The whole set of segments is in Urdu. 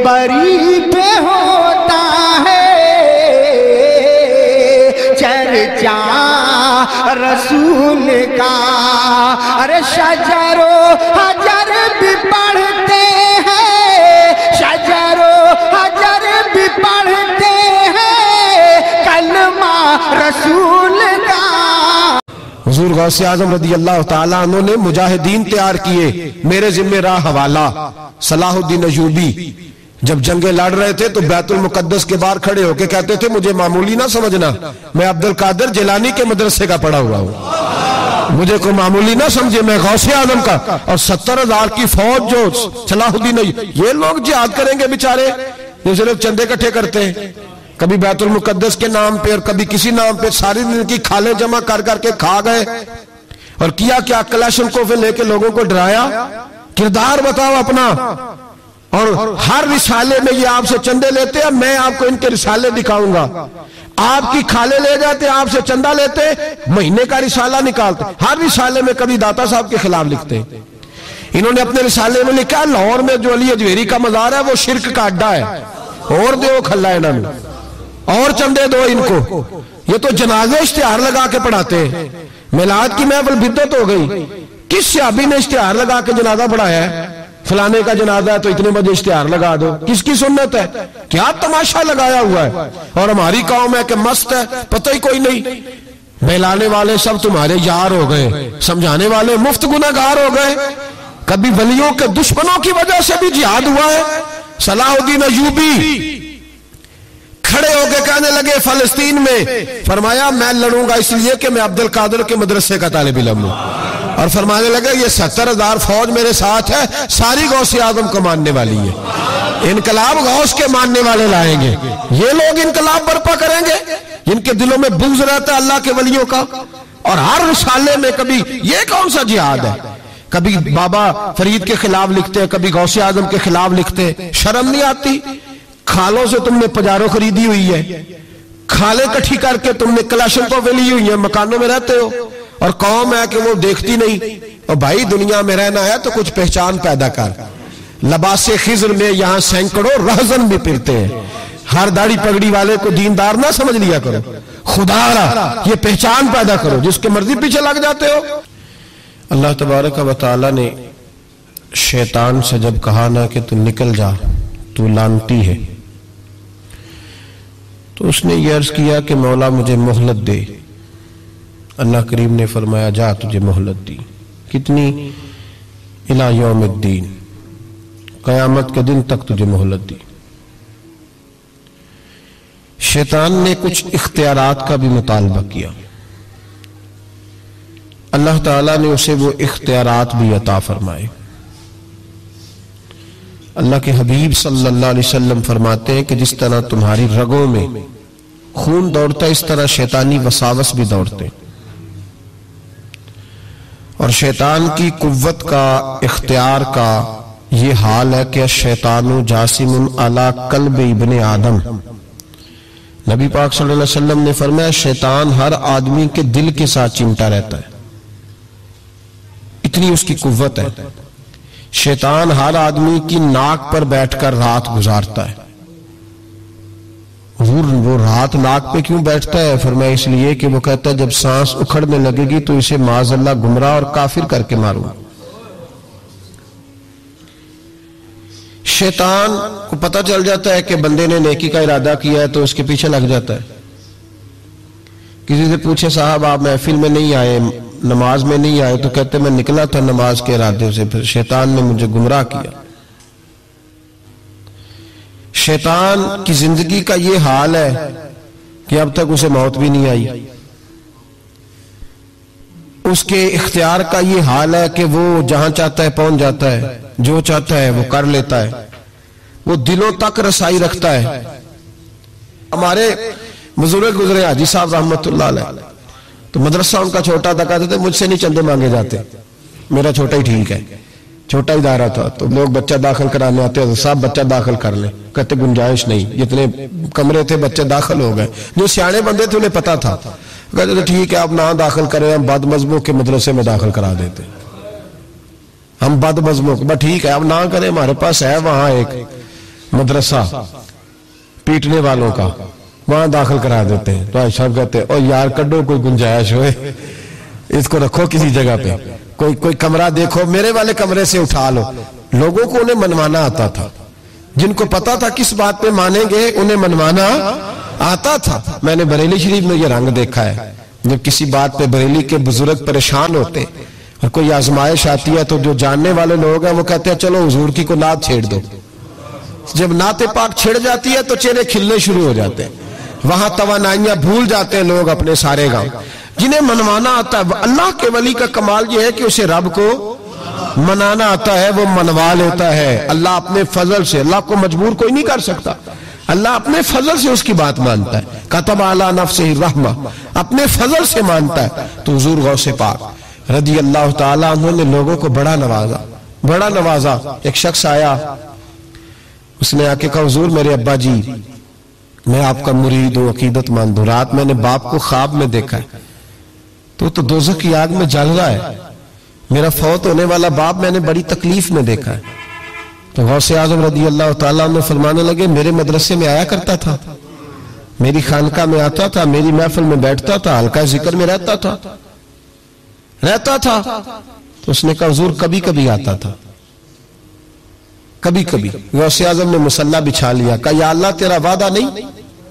بری پہ ہوتا ہے چرچا رسول کا. ارے شجر و حجر بھی پڑھتے ہیں، شجر و حجر بھی پڑھتے ہیں کلمہ رسول کا. حضور غوث اعظم رضی اللہ تعالیٰ عنہ نے مجاہدین تیار کیے، میرے ذمہ راہ حوالہ. صلاح الدین ایوبی جب جنگیں لڑ رہے تھے تو بیت المقدس کے باہر کھڑے ہو کے کہتے تھے مجھے معمولی نہ سمجھنا، میں عبد القادر جیلانی کے مدرسے کا پڑھا ہوا ہوں، مجھے کوئی معمولی نہ سمجھے، میں غوث اعظم کا. اور 70,000 کی فوج جو صلاح الدین یہ لوگ جہاد کریں گے بیچارے، یہ صرف چندے اکٹھے کرتے ہیں، کبھی بیت المقدس کے نام پہ اور کبھی کسی نام پہ ساری دن کی کھالیں جمع کر کر کے کھا گئے. اور کیا کیا کلاشنکوف لے کے لوگوں کو ڈرایا. کردار بتاؤ اپنا. اور ہر رسالے میں یہ آپ سے چندے لیتے ہیں، میں آپ کو ان کے رسالے دکھاؤں گا. آپ کی کھالے لے جاتے، آپ سے چندہ لیتے، مہینے کا رسالہ نکالتے. ہر رسالے میں کبھی داتا صاحب کے خلاف لکھتے ہیں. انہوں نے اپنے رسالے میں لکھا لاہور میں جو علی اجویری کا مزار ہے وہ شرک کا اڈا ہے، اور دیو کھلا ہے انہوں نے، اور چندے دو ان کو. یہ تو جنازے اشتہار لگا کے پڑھاتے ہیں. میلاد کی محفل بدعت ہو گئی. کس صحابی نے اشتہار لگا کے جنازہ پڑھایا ہے؟ فلانے کا جنازہ ہے تو اتنے بجے اشتہار لگا دو. کس کی سنت ہے؟ کیا تماشا لگایا ہوا ہے. اور ہماری قوم ہے کہ مست ہے، پتہ ہی کوئی نہیں. بہلانے والے سب تمہارے یار ہو گئے، سمجھانے والے مفت گناہگار ہو گئے. کبھی ولیوں کے دشمنوں کی وجہ سے بھی جہاد ہوا ہے. صلاح الدین ایوبی کھڑے ہو کے کہنے لگے فلسطین میں، فرمایا میں لڑوں گا اس لیے کہ میں عبد القادر کے مدرسے کا طالب علم ہوں. اور فرمانے لگے یہ 70,000 فوج میرے ساتھ ہے، ساری غوث اعظم کو ماننے والی ہے. انقلاب غوث کے ماننے والے لائیں گے. یہ لوگ انقلاب برپا کریں گے جن کے دلوں میں بغض رہتا ہے اللہ کے ولیوں کا. اور ہر رسالے میں کبھی یہ کون سا جہاد ہے، کبھی بابا فرید کے خلاف لکھتے ہیں، کبھی غوث اعظم کے خلاف لکھتے ہیں. شرم نہیں آتی؟ کھالوں سے تم نے پجاروں خریدی ہوئی ہے، کھالیں کٹھی کر کے تم نے کلاشنکوف لی ہوئی ہیں، مکانوں میں رہتے ہو، اور قوم ہے کہ وہ دیکھتی نہیں. اور بھائی دنیا میں رہنا ہے تو کچھ پہچان پیدا کر. لباس خضر میں یہاں سینکڑوں رہزن بھی پھرتے ہیں. ہر داڑھی پگڑی والے کو دیندار نہ سمجھ لیا کرو، خدا را یہ پہچان پیدا کرو، جس کے مرضی پیچھے لگ جاتے ہو. اللہ تبارک و تعالی نے شیطان سے جب کہا نا کہ تو نکل جا، تو لعنتی ہے، تو اس نے یہ عرض کیا کہ مولا مجھے مہلت دے. اللہ کریم نے فرمایا جا تجھے مہلت دی. کتنی؟ الی یوم الدین، قیامت کے دن تک تجھے مہلت دی. شیطان نے کچھ اختیارات کا بھی مطالبہ کیا. اللہ تعالیٰ نے اسے وہ اختیارات بھی عطا فرمائے. اللہ کے حبیب صلی اللہ علیہ وسلم فرماتے ہیں کہ جس طرح تمہاری رگوں میں خون دوڑتا ہے اس طرح شیطانی وساوس بھی دوڑتے. اور شیطان کی قوت کا، اختیار کا یہ حال ہے کہ الشیطان جاسم علی قلب ابن آدم. نبی پاک صلی اللہ علیہ وسلم نے فرمایا شیطان ہر آدمی کے دل کے ساتھ چمٹا رہتا ہے، اتنی اس کی قوت ہے. شیطان ہر آدمی کی ناک پر بیٹھ کر رات گزارتا ہے. وہ رات ناک پہ کیوں بیٹھتا ہے؟ فرمایا اس لیے کہ وہ کہتا ہے جب سانس اکھڑنے لگے گی تو اسے معاذ اللہ گمراہ اور کافر کر کے ماروں. شیطان کو پتہ چل جاتا ہے کہ بندے نے نیکی کا ارادہ کیا ہے تو اس کے پیچھے لگ جاتا ہے. کسی سے پوچھے صاحب آپ محفل میں نہیں آئے، نماز میں نہیں آئے، تو کہتے میں نکلا تھا نماز کے ارادے سے، پھر شیطان نے مجھے گمراہ کیا. شیطان کی زندگی کا یہ حال ہے کہ اب تک اسے موت بھی نہیں آئی. اس کے اختیار کا یہ حال ہے کہ وہ جہاں چاہتا ہے پہنچ جاتا ہے، جو چاہتا ہے وہ کر لیتا ہے، وہ دلوں تک رسائی رکھتا ہے. ہمارے بزرگ گزرے حاجی صاحب رحمت اللہ علیہ، تو مدرسہ ان کا چھوٹا تھا، کہتے تھے مجھ سے نہیں چندے مانگے جاتے، میرا چھوٹا ہی ٹھیک ہے. چھوٹا ادارہ تھا تو لوگ بچہ داخل کرانے آتے ہیں، صاحب بچہ داخل کر لیں، کہتے گنجائش نہیں، جتنے کمرے تھے بچے داخل ہو گئے. جو سیانے بندے تھے انہیں پتا تھا، کہتے تھے ٹھیک ہے آپ نہ داخل کریں، ہم بد مذہبوں کے مدرسے میں داخل کرا دیتے، ہم بد مذہبوں کو ٹھیک ہے آپ نہ کریں، ہمارے پاس ہے وہاں ایک मदरसा पीटने वालों का, वहां दाखिल करा देते हैं। तो साहब कहते हैं, ओ यार कड्डो कोई गुंजाइश होए, इसको रखो किसी जगह पे, कोई कमरा देखो, मेरे वाले कमरे से उठा लो। लोगों को उन्हें मनवाना आता था, जिनको पता था किस बात पे मानेंगे उन्हें मनवाना आता था। मैंने बरेली शरीफ में ये रंग देखा है, जब किसी बात पे बरेली के बुजुर्ग परेशान होते और कोई आजमाइश आती है तो जो जानने वाले लोग हैं वो कहते हैं चलो हुजूर की को नात छेड़ दो। जब नाते पाक छिड़ जाती है तो चेहरे खिलने शुरू हो जाते हैं, वहां तवानाइयां भूल जाते हैं लोग अपने सारे गांव। जिन्हें मनवाना आता है, अल्लाह के वली का कमाल यह है कि उसे रब को मनाना आता है, वो मनवा लेता है। अल्लाह अपने फजल से, अल्लाह को मजबूर कोई नहीं कर सकता, अल्लाह अपने फजल से उसकी बात मानता है। कतब अला नफ्सिही रहमा, अपने फजल से मानता है। तो हुजूर गौसे पाक रदी अल्लाह ताला अन्हु ने लोगों को बड़ा नवाजा। एक शख्स आया, उसने आके कहा हुजूर मेरे अब्बा जी, मैं आपका मुरीद हूं, अकीदतमंद हूं, रात मैंने बाप को ख्वाब में देखा है, तो दोज़ख की आग में जल रहा है, मेरा फौत होने वाला बाप मैंने बड़ी तकलीफ में देखा है। तो गौसे आज़म रदी अल्लाह ताला अन्हु फरमाने लगे, मेरे मदरसे में आया करता था, मेरी खानका में आता था, मेरी महफिल में बैठता था, हल्का जिक्र में रहता था। तो उसने कहा हुजूर कभी कभी आता था, कभी कभी। गौसे आज़म ने मुसल्ला बिछा लिया, कहा या अल्लाह तेरा वादा नहीं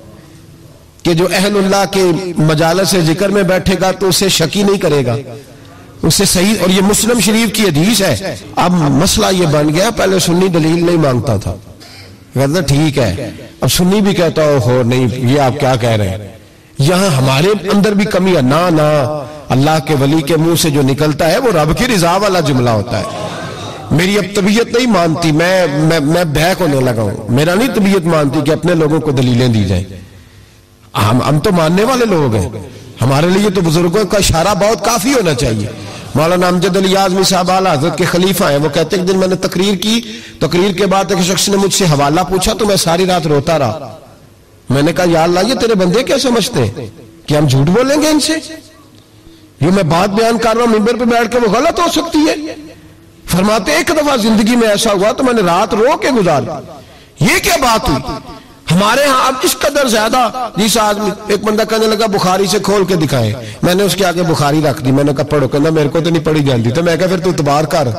कि जो अहलुल्लाह के मजालस से जिक्र में बैठेगा तो उसे शकी नहीं करेगा, उसे सही। और ये मुस्लिम शरीफ की हदीस है। अब मसला ये बन गया, पहले सुन्नी दलील नहीं मांगता था, कहता ठीक है, अब सुन्नी भी कहता हो नहीं, ये आप क्या कह रहे हैं, यहां हमारे अंदर भी कमी है। ना ना, अल्लाह के वली के मुंह से जो निकलता है वो रब की रिजा वाला जुमला होता है। मेरी अब तबीयत नहीं मानती, मैं बहक होने लगा हूं, मेरा नहीं तबीयत मानती कि अपने लोगों को दलीलें दी जाए। हम तो मानने वाले लोग हैं, हमारे लिए तो बुजुर्गों का इशारा बहुत काफी होना चाहिए। मौलाना अमजद अली आज़मी साहब आला हज़रत के खलीफा हैं, वो कहते हैं एक दिन मैंने तकरीर की, तकरीर के बाद एक शख्स ने मुझसे हवाला पूछा तो मैं सारी रात रोता रहा। मैंने कहा या अल्लाह, ये तेरे बंदे क्या समझते हैं कि हम झूठ बोलेंगे इनसे? ये मैं बात बयान कर रहा हूं मिंबर पे बैठ के, वो गलत हो सकती है। फरमाते एक दफा जिंदगी में ऐसा हुआ तो मैंने रात रो के गुजारी। ये क्या बात हुई? हमारे यहाँ अब इस कदर ज्यादा, जिस आदमी, एक बंदा कहने लगा बुखारी से खोल के दिखाए, मैंने उसके आगे बुखारी रख दी, मैंने कहा पढ़ो, कहना मेरे को तो नहीं पढ़ी जाती। तो मैं कहा फिर तू इतबार कर,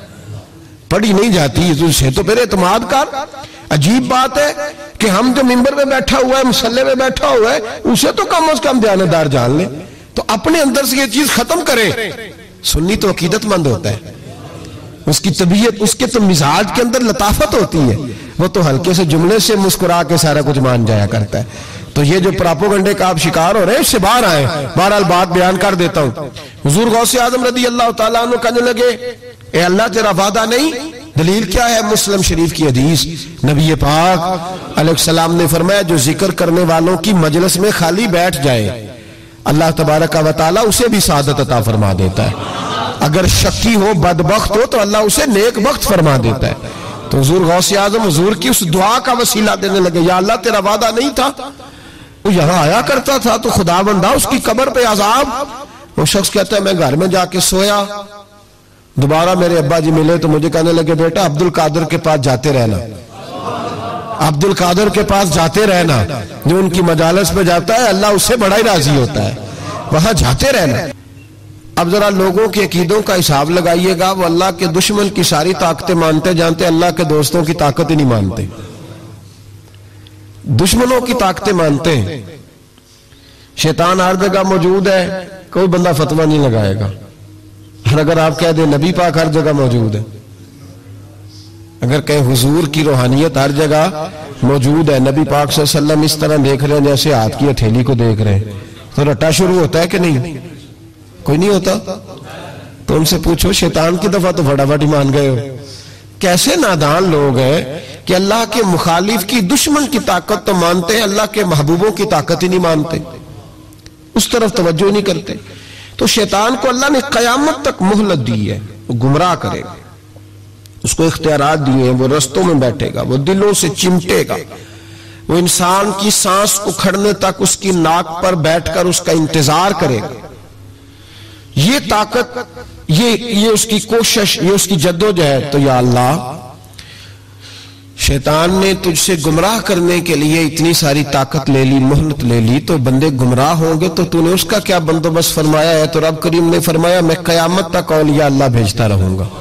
पढ़ी नहीं जाती तुझसे तो फिर इतमाद कर। अजीब बात है कि हम जो मिंबर में बैठा हुआ है, मुसल्ले में बैठा हुआ है, उसे तो कम से कम दयानतदार जान ले, तो अपने अंदर से ये चीज खत्म करे। सुन्नी तो अकीदतमंद होता है, उसकी तबीयत, उसके तो मिजाज के अंदर लताफत होती है, वो तो हल्के से जुमले से मुस्कुरा के सारा कुछ मान जाया करता है। तो ये जो प्रोपेगेंडे का आप शिकार हो रहे हैं, इससे बाहर आए। बहरहाल बात बयान कर देता हूं। हुजूर गौसे आज़म रदी अल्लाह ताला अन्हु कहने लगे, ए अल्लाह तेरा वादा नहीं? दलील क्या है? मुस्लिम शरीफ की हदीस, नबी पाक अलैहिस्सलाम ने फरमाया, जो जिक्र करने वालों की मजलिस में खाली बैठ जाए अल्लाह तबारक व तआला उसे भी सादत अता फरमा देता है। अगर शक्की हो, बदबख्त हो, तो अल्लाह उसे नेक बख्त फरमा देता है। तो हुजूर गौसे आज़म हुजूर की उस दुआ का वसीला देने लगे, या अल्लाह तेरा वादा नहीं था? वो यहां आया करता था तो खुदा बंदा उसकी कब्र पे अजाब। वो शख्स कहता है मैं घर में जाके सोया, दोबारा मेरे अब्बा जी मिले तो मुझे कहने लगे, बेटा अब्दुल कादिर के पास जाते रहना, अब्दुल कादिर के पास जाते रहना, जो उनकी मजालस में जाता है अल्लाह उससे बड़ा ही राजी होता है, वहां जाते रहना। अब जरा लोगों के अकीदों का हिसाब लगाइएगा, वो अल्लाह के दुश्मन की सारी ताकतें मानते जानते, अल्लाह के दोस्तों की ताकत ही नहीं मानते, दुश्मनों की ताकतें मानते हैं। शैतान हर जगह मौजूद है, कोई बंदा फतवा नहीं लगाएगा। और अगर आप कह दें नबी पाक हर जगह मौजूद है, अगर कहें हुजूर की रूहानियत हर जगह मौजूद है, नबी पाक सल्लल्लाहु अलैहि वसल्लम इस तरह देख रहे हैं जैसे हाथ की हथेली को देख रहे हैं, तो रट्टा शुरू होता है कि नहीं? कोई नहीं होता। तो उनसे पूछो शैतान की दफा तो फटाफट ही मान गए हो। कैसे नादान लोग हैं कि अल्लाह के मुखालिफ की, दुश्मन की ताकत तो मानते हैं, अल्लाह के महबूबों की ताकत ही नहीं मानते, उस तरफ तवज्जो नहीं करते। तो शैतान को अल्लाह ने कयामत तक मोहलत दी है, वो गुमराह करेगा, उसको इख्तियारात दिए हैं, वो रस्तों में बैठेगा, वो दिलों से चिमटेगा, वो इंसान की सांस उखड़ने तक उसकी नाक पर बैठकर उसका इंतजार करेगा। ये ताकत, ये उसकी कोशिश, ये उसकी जद्दोजहद। तो या अल्लाह شیطان نے تجھ سے گمراہ کرنے کے لیے اتنی ساری طاقت لے لی، مہلت لے لی، تو بندے گمراہ ہوں گے تو نے اس کا کیا بندوبست فرمایا ہے؟ تو رب کریم نے فرمایا میں قیامت تک اولیاء اللہ بھیجتا رہوں گا،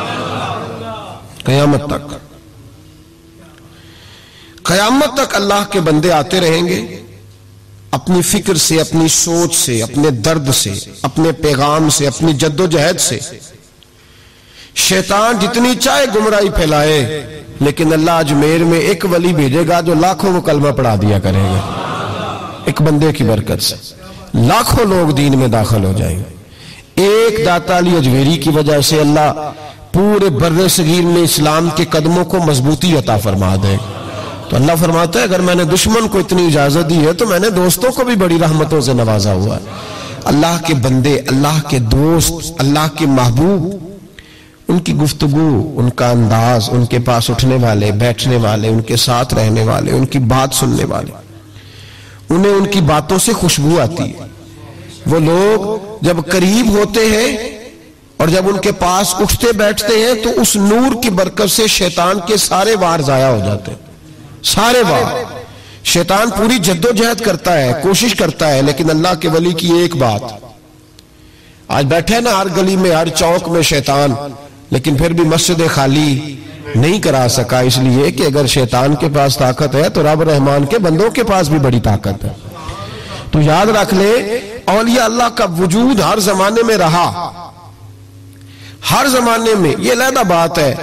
قیامت تک، قیامت تک اللہ کے بندے آتے رہیں گے، اپنی فکر سے، اپنی سوچ سے، اپنے درد سے، اپنے پیغام سے، اپنی جد و جہد سے۔ شیطان جتنی چاہے گمراہی پھیلائے، لیکن اللہ اجمیر میں ایک ولی بھیجے گا جو لاکھوں کو کلمہ پڑھا دیا کرے گا، ایک بندے کی برکت سے لاکھوں لوگ دین میں داخل ہو جائیں گے۔ ایک داتا علی اجمیری کی وجہ سے اللہ پورے بر صغیر میں اسلام کے قدموں کو مضبوطی عطا فرما دے۔ تو اللہ فرماتا ہے اگر میں نے دشمن کو اتنی اجازت دی ہے تو میں نے دوستوں کو بھی بڑی رحمتوں سے نوازا ہوا ہے۔ اللہ کے بندے، اللہ کے دوست، اللہ کے محبوب، ان کی گفتگو، ان کا انداز، ان کے پاس اٹھنے والے، بیٹھنے والے، ان کے ساتھ رہنے والے، ان کی بات سننے والے، انہیں ان کی باتوں سے خوشبو آتی ہے۔ وہ لوگ جب قریب ہوتے ہیں اور جب ان کے پاس اٹھتے بیٹھتے ہیں تو اس نور کی برکت سے شیطان کے سارے وار ضائع ہو جاتے ہیں، سارے وار۔ شیطان پوری جد و جہد کرتا ہے، کوشش کرتا ہے، لیکن اللہ کے ولی کی ایک بات، آج بیٹھے نا ہر گلی میں، ہر چوک میں شیطان، لیکن پھر بھی مسجد خالی نہیں کرا سکا، اس لیے کہ اگر شیطان کے پاس طاقت ہے تو رب رحمان کے بندوں کے پاس بھی بڑی طاقت ہے۔ تو یاد رکھ لے اولیاء اللہ کا وجود ہر زمانے میں رہا، ہر زمانے میں۔ یہ علیحدہ بات ہے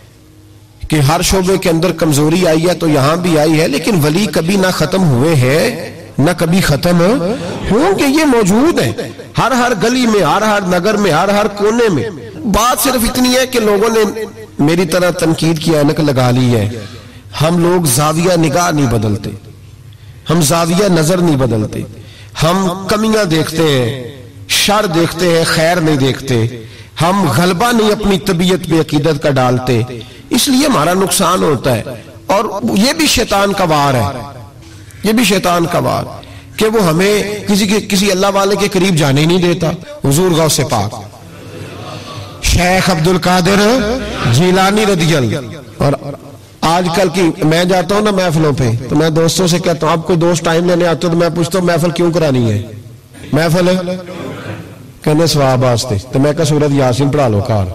کہ ہر شعبے کے اندر کمزوری آئی ہے تو یہاں بھی آئی ہے، لیکن ولی کبھی نہ ختم ہوئے ہیں نہ کبھی ختم ہوں گے، یہ موجود ہیں ہر گلی میں، ہر نگر میں، ہر کونے میں۔ بات صرف اتنی ہے کہ لوگوں نے میری طرح تنقید کی اینک لگا لی ہے۔ ہم لوگ زاویہ نگاہ نہیں بدلتے، ہم زاویہ نظر نہیں بدلتے، ہم کمیاں دیکھتے ہیں، شر دیکھتے ہیں، خیر نہیں دیکھتے، ہم غلبہ نہیں اپنی طبیعت پہ عقیدت کا ڈالتے، اس لیے ہمارا نقصان ہوتا ہے۔ اور یہ بھی شیطان کا وار ہے، یہ بھی شیطان کا وار کہ وہ ہمیں کسی اللہ والے کے قریب جانے ہی نہیں دیتا۔ حضور غوث پاک شیخ عبد القادر جیلانی رضی اللہ، اور آج کل کی میں جاتا ہوں نا محفلوں پہ تو میں دوستوں سے کہتا ہوں آپ کوئی دوست ٹائم لینے آتے ہو تو میں پوچھتا ہوں محفل کیوں کرانی ہے؟ محفل کہنے ثواب واسطے، تو میں کہا سورۃ یاسین پڑھا لو کار،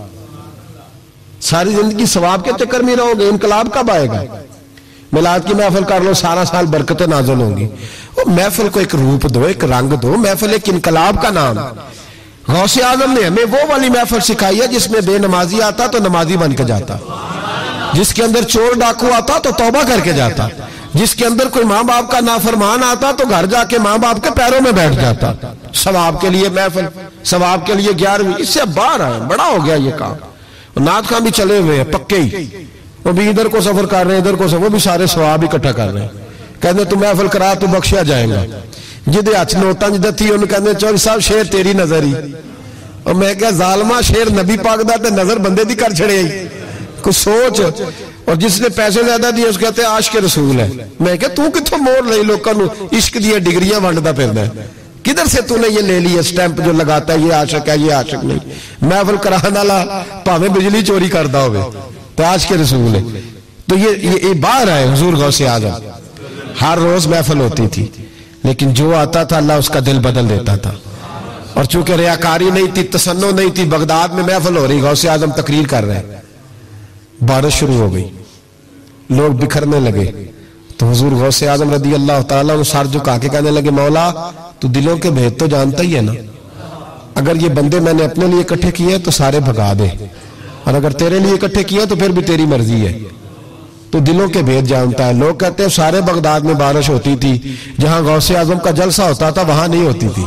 ساری زندگی ثواب کے چکر میں رہو گے، انقلاب کب آئے گا؟ میلاد کی محفل کر لو، سارا سال برکتیں نازل ہوں گی۔ محفل کو ایک روپ دو، ایک رنگ دو، محفل ایک انقلاب کا نام۔ غوث اعظم نے ہمیں وہ والی محفل سکھائی ہے جس میں بے نمازی آتا تو نمازی بن کے جاتا، جس کے اندر چور ڈاکو آتا تو توبہ کر کے جاتا، جس کے اندر کوئی ماں باپ کا نافرمان آتا تو گھر جا کے ماں باپ کے پیروں میں بیٹھ جاتا۔ ثواب کے لیے محفل، ثواب کے لیے 11ویں، اس سے باہر آئے، بڑا ہو گیا یہ کام۔ نعت خان بھی چلے ہوئے ہیں پکے ہی، وہ بھی ادھر کو سفر کر رہے ہیں، ادھر کو سفر، وہ بھی سارے ثواب اکٹھا کر رہے ہیں۔ کہتے تو محفل کرا تو بخشیا جائے گا، جدے ہاتھ نوٹاں جدہ تھی انہوں کہتے چوری صاحب شیر تیری نظر ہی، اور میں کہا ظالمہ شیر نبی پاک دا تے نظر بندے دی کر چھڑے ہی، کچھ سوچ۔ اور جس نے پیسے زیادہ دیے اس کہتے ہیں عاشق رسول ہے۔ میں کہا تو کتھوں موڑ لئی لوکاں نو عشق دی ڈگریاں ونڈدا پھردا ہے، کدھر سے تو نے یہ لے لی ہے سٹیمپ جو لگاتا ہے یہ عاشق ہے، یہ عاشق نہیں۔ محفل کرانے والا پاویں بجلی چوری کردا ہوئے تو عاشق رسول ہے۔ تو یہ باہر ہے حضور غوث اعظم، ہر روز محفل ہوتی تھی، لیکن جو آتا تھا اللہ اس کا دل بدل دیتا تھا۔ اور چونکہ ریاکاری نہیں تھی، تسنع نہیں تھی، بغداد میں محفل ہو رہی، غوث اعظم تقریر کر رہے ہیں، بارش شروع ہو گئی، لوگ بکھرنے لگے، تو حضور غوث اعظم رضی اللہ تعالیٰ عنہ سر جھکا کے کہنے لگے مولا تو دلوں کے بھید تو جانتا ہی ہے نا، اگر یہ بندے میں نے اپنے لیے اکٹھے کیے تو سارے بھگا دے، اور اگر تیرے لیے اکٹھے کیے تو پھر بھی تیری مرضی ہے، تو دلوں کے بھید جانتا ہے۔ لوگ کہتے ہیں سارے بغداد میں بارش ہوتی تھی، جہاں غوث اعظم کا جلسہ ہوتا تھا وہاں نہیں ہوتی تھی،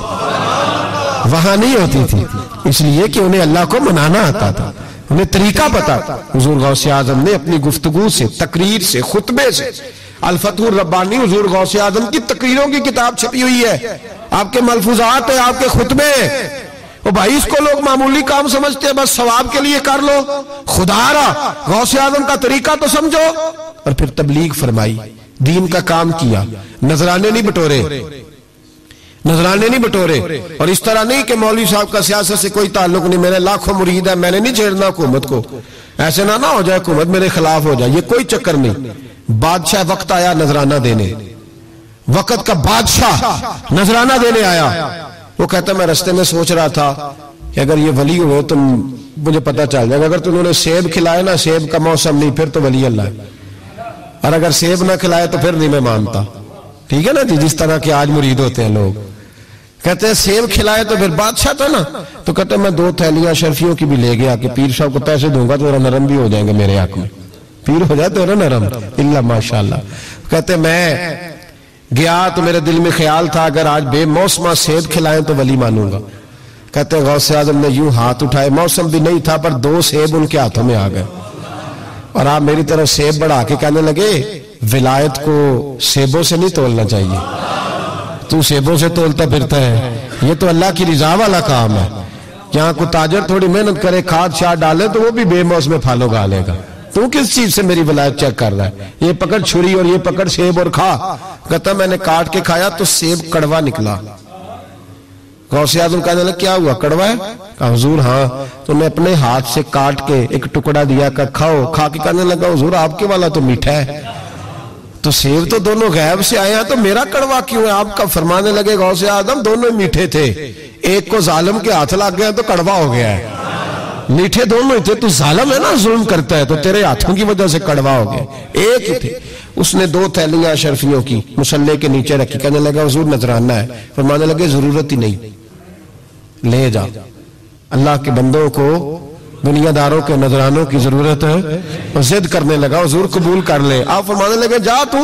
وہاں نہیں ہوتی تھی، اس لیے کہ انہیں اللہ کو منانا آتا تھا، انہیں طریقہ پتا تھا۔ حضور غوث اعظم نے اپنی گفتگو سے، تقریر سے، خطبے سے، الفتح الربانی حضور غوث اعظم کی تقریروں کی کتاب چھپی ہوئی ہے، آپ کے ملفوظات ہیں، آپ کے خطبے ہیں۔ اور بھائی اس کو لوگ معمولی کام سمجھتے ہیں، بس ثواب کے لیے کر لو، خدا را غوث اعظم کا طریقہ تو سمجھو۔ اور پھر تبلیغ فرمائی، دین کا کام کیا، نذرانے نہیں بٹورے، نذرانے نہیں بٹورے. اور اس طرح نہیں کہ مولوی صاحب کا سیاست سے کوئی تعلق نہیں, میرے لاکھوں مرید ہیں, میں نے نہیں چھیڑنا حکومت کو, ایسے نہ ہو جائے حکومت میرے خلاف ہو جائے, یہ کوئی چکر نہیں. بادشاہ وقت آیا نذرانہ دینے, وقت کا بادشاہ نذرانہ دینے آیا. وہ کہتا میں رستے میں سوچ رہا تھا کہ اگر یہ ولی ہوئے تو مجھے پتہ چل جائے گا, اگر تو انہوں نے سیب کھلائے نا, سیب کا موسم نہیں, پھر تو ولی اللہ ہے, اور اگر سیب نہ کھلائے تو پھر نہیں میں مانتا. ٹھیک ہے نا جی, جس طرح کے آج مرید ہوتے ہیں لوگ, کہتے ہیں سیب کھلائے تو پھر بادشاہ تھا نا. تو کہتے ہیں میں 2 تھیلیاں شرفیوں کی بھی لے گیا کہ پیر صاحب کو پیسے دوں گا تو ذرا نرم بھی ہو جائیں گے میرے حق میں, پیر ہو جائے تو ذرا نرم, اللہ ماشاءاللہ. کہتے ہیں میں گیا تو میرے دل میں خیال تھا اگر آج بے موسمہ سیب کھلائیں تو ولی مانوں گا. کہتے ہیں غوث اعظم نے یوں ہاتھ اٹھائے, موسم بھی نہیں تھا پر 2 سیب ان کے ہاتھوں میں آ گئے, اور آپ میری طرف سیب بڑھا کے کہنے لگے ولایت کو سیبوں سے نہیں تولنا چاہیے, تو سیبوں سے تولتا پھرتا ہے, یہ تو اللہ کی رضا والا کام ہے. یہاں کو تاجر تھوڑی محنت کرے, کھاد شاد ڈالے تو وہ بھی بے موسم میں پھل اگا لے گا. تو کس چیز سے میری ولایت چیک کر رہا ہے؟ یہ پکڑ چھری اور یہ پکڑ سیب اور کھا. کہتا میں نے کاٹ کے کھایا تو سیب کڑوا نکلا. غوث اعظم کہنے لگا کیا ہوا, کڑوا ہے؟ کہا حضور ہاں. تو میں اپنے ہاتھ سے کاٹ کے ایک ٹکڑا دیا, کہ کھاؤ. کھا کے کہنے لگا حضور آپ کے والا تو میٹھا ہے, تو سیب تو دونوں غیب سے آئے ہیں, تو میرا کڑوا کیوں ہے؟ آپ کا فرمانے لگے غوث اعظم دونوں میٹھے تھے, ایک کو ظالم کے ہاتھ لگ گیا تو کڑوا ہو گیا ہے, میٹھے دونوں ہی تھے. تو ظالم ہے نا, ظلم کرتا ہے, تو تیرے ہاتھوں کی وجہ سے کڑوا ہو گیا, ایک ہی تھے. اس نے 2 تھیلیاں شرفیوں کی مصلے کے نیچے رکھی, کہنے لگا حضور نذرانہ ہے. فرمانے لگے ضرورت ہی نہیں, لے جا. اللہ کے بندوں کو دنیا داروں کے نذرانوں کی ضرورت ہے, اور ضد کرنے لگا حضور قبول کر لے. آپ فرمانے لگے جا تو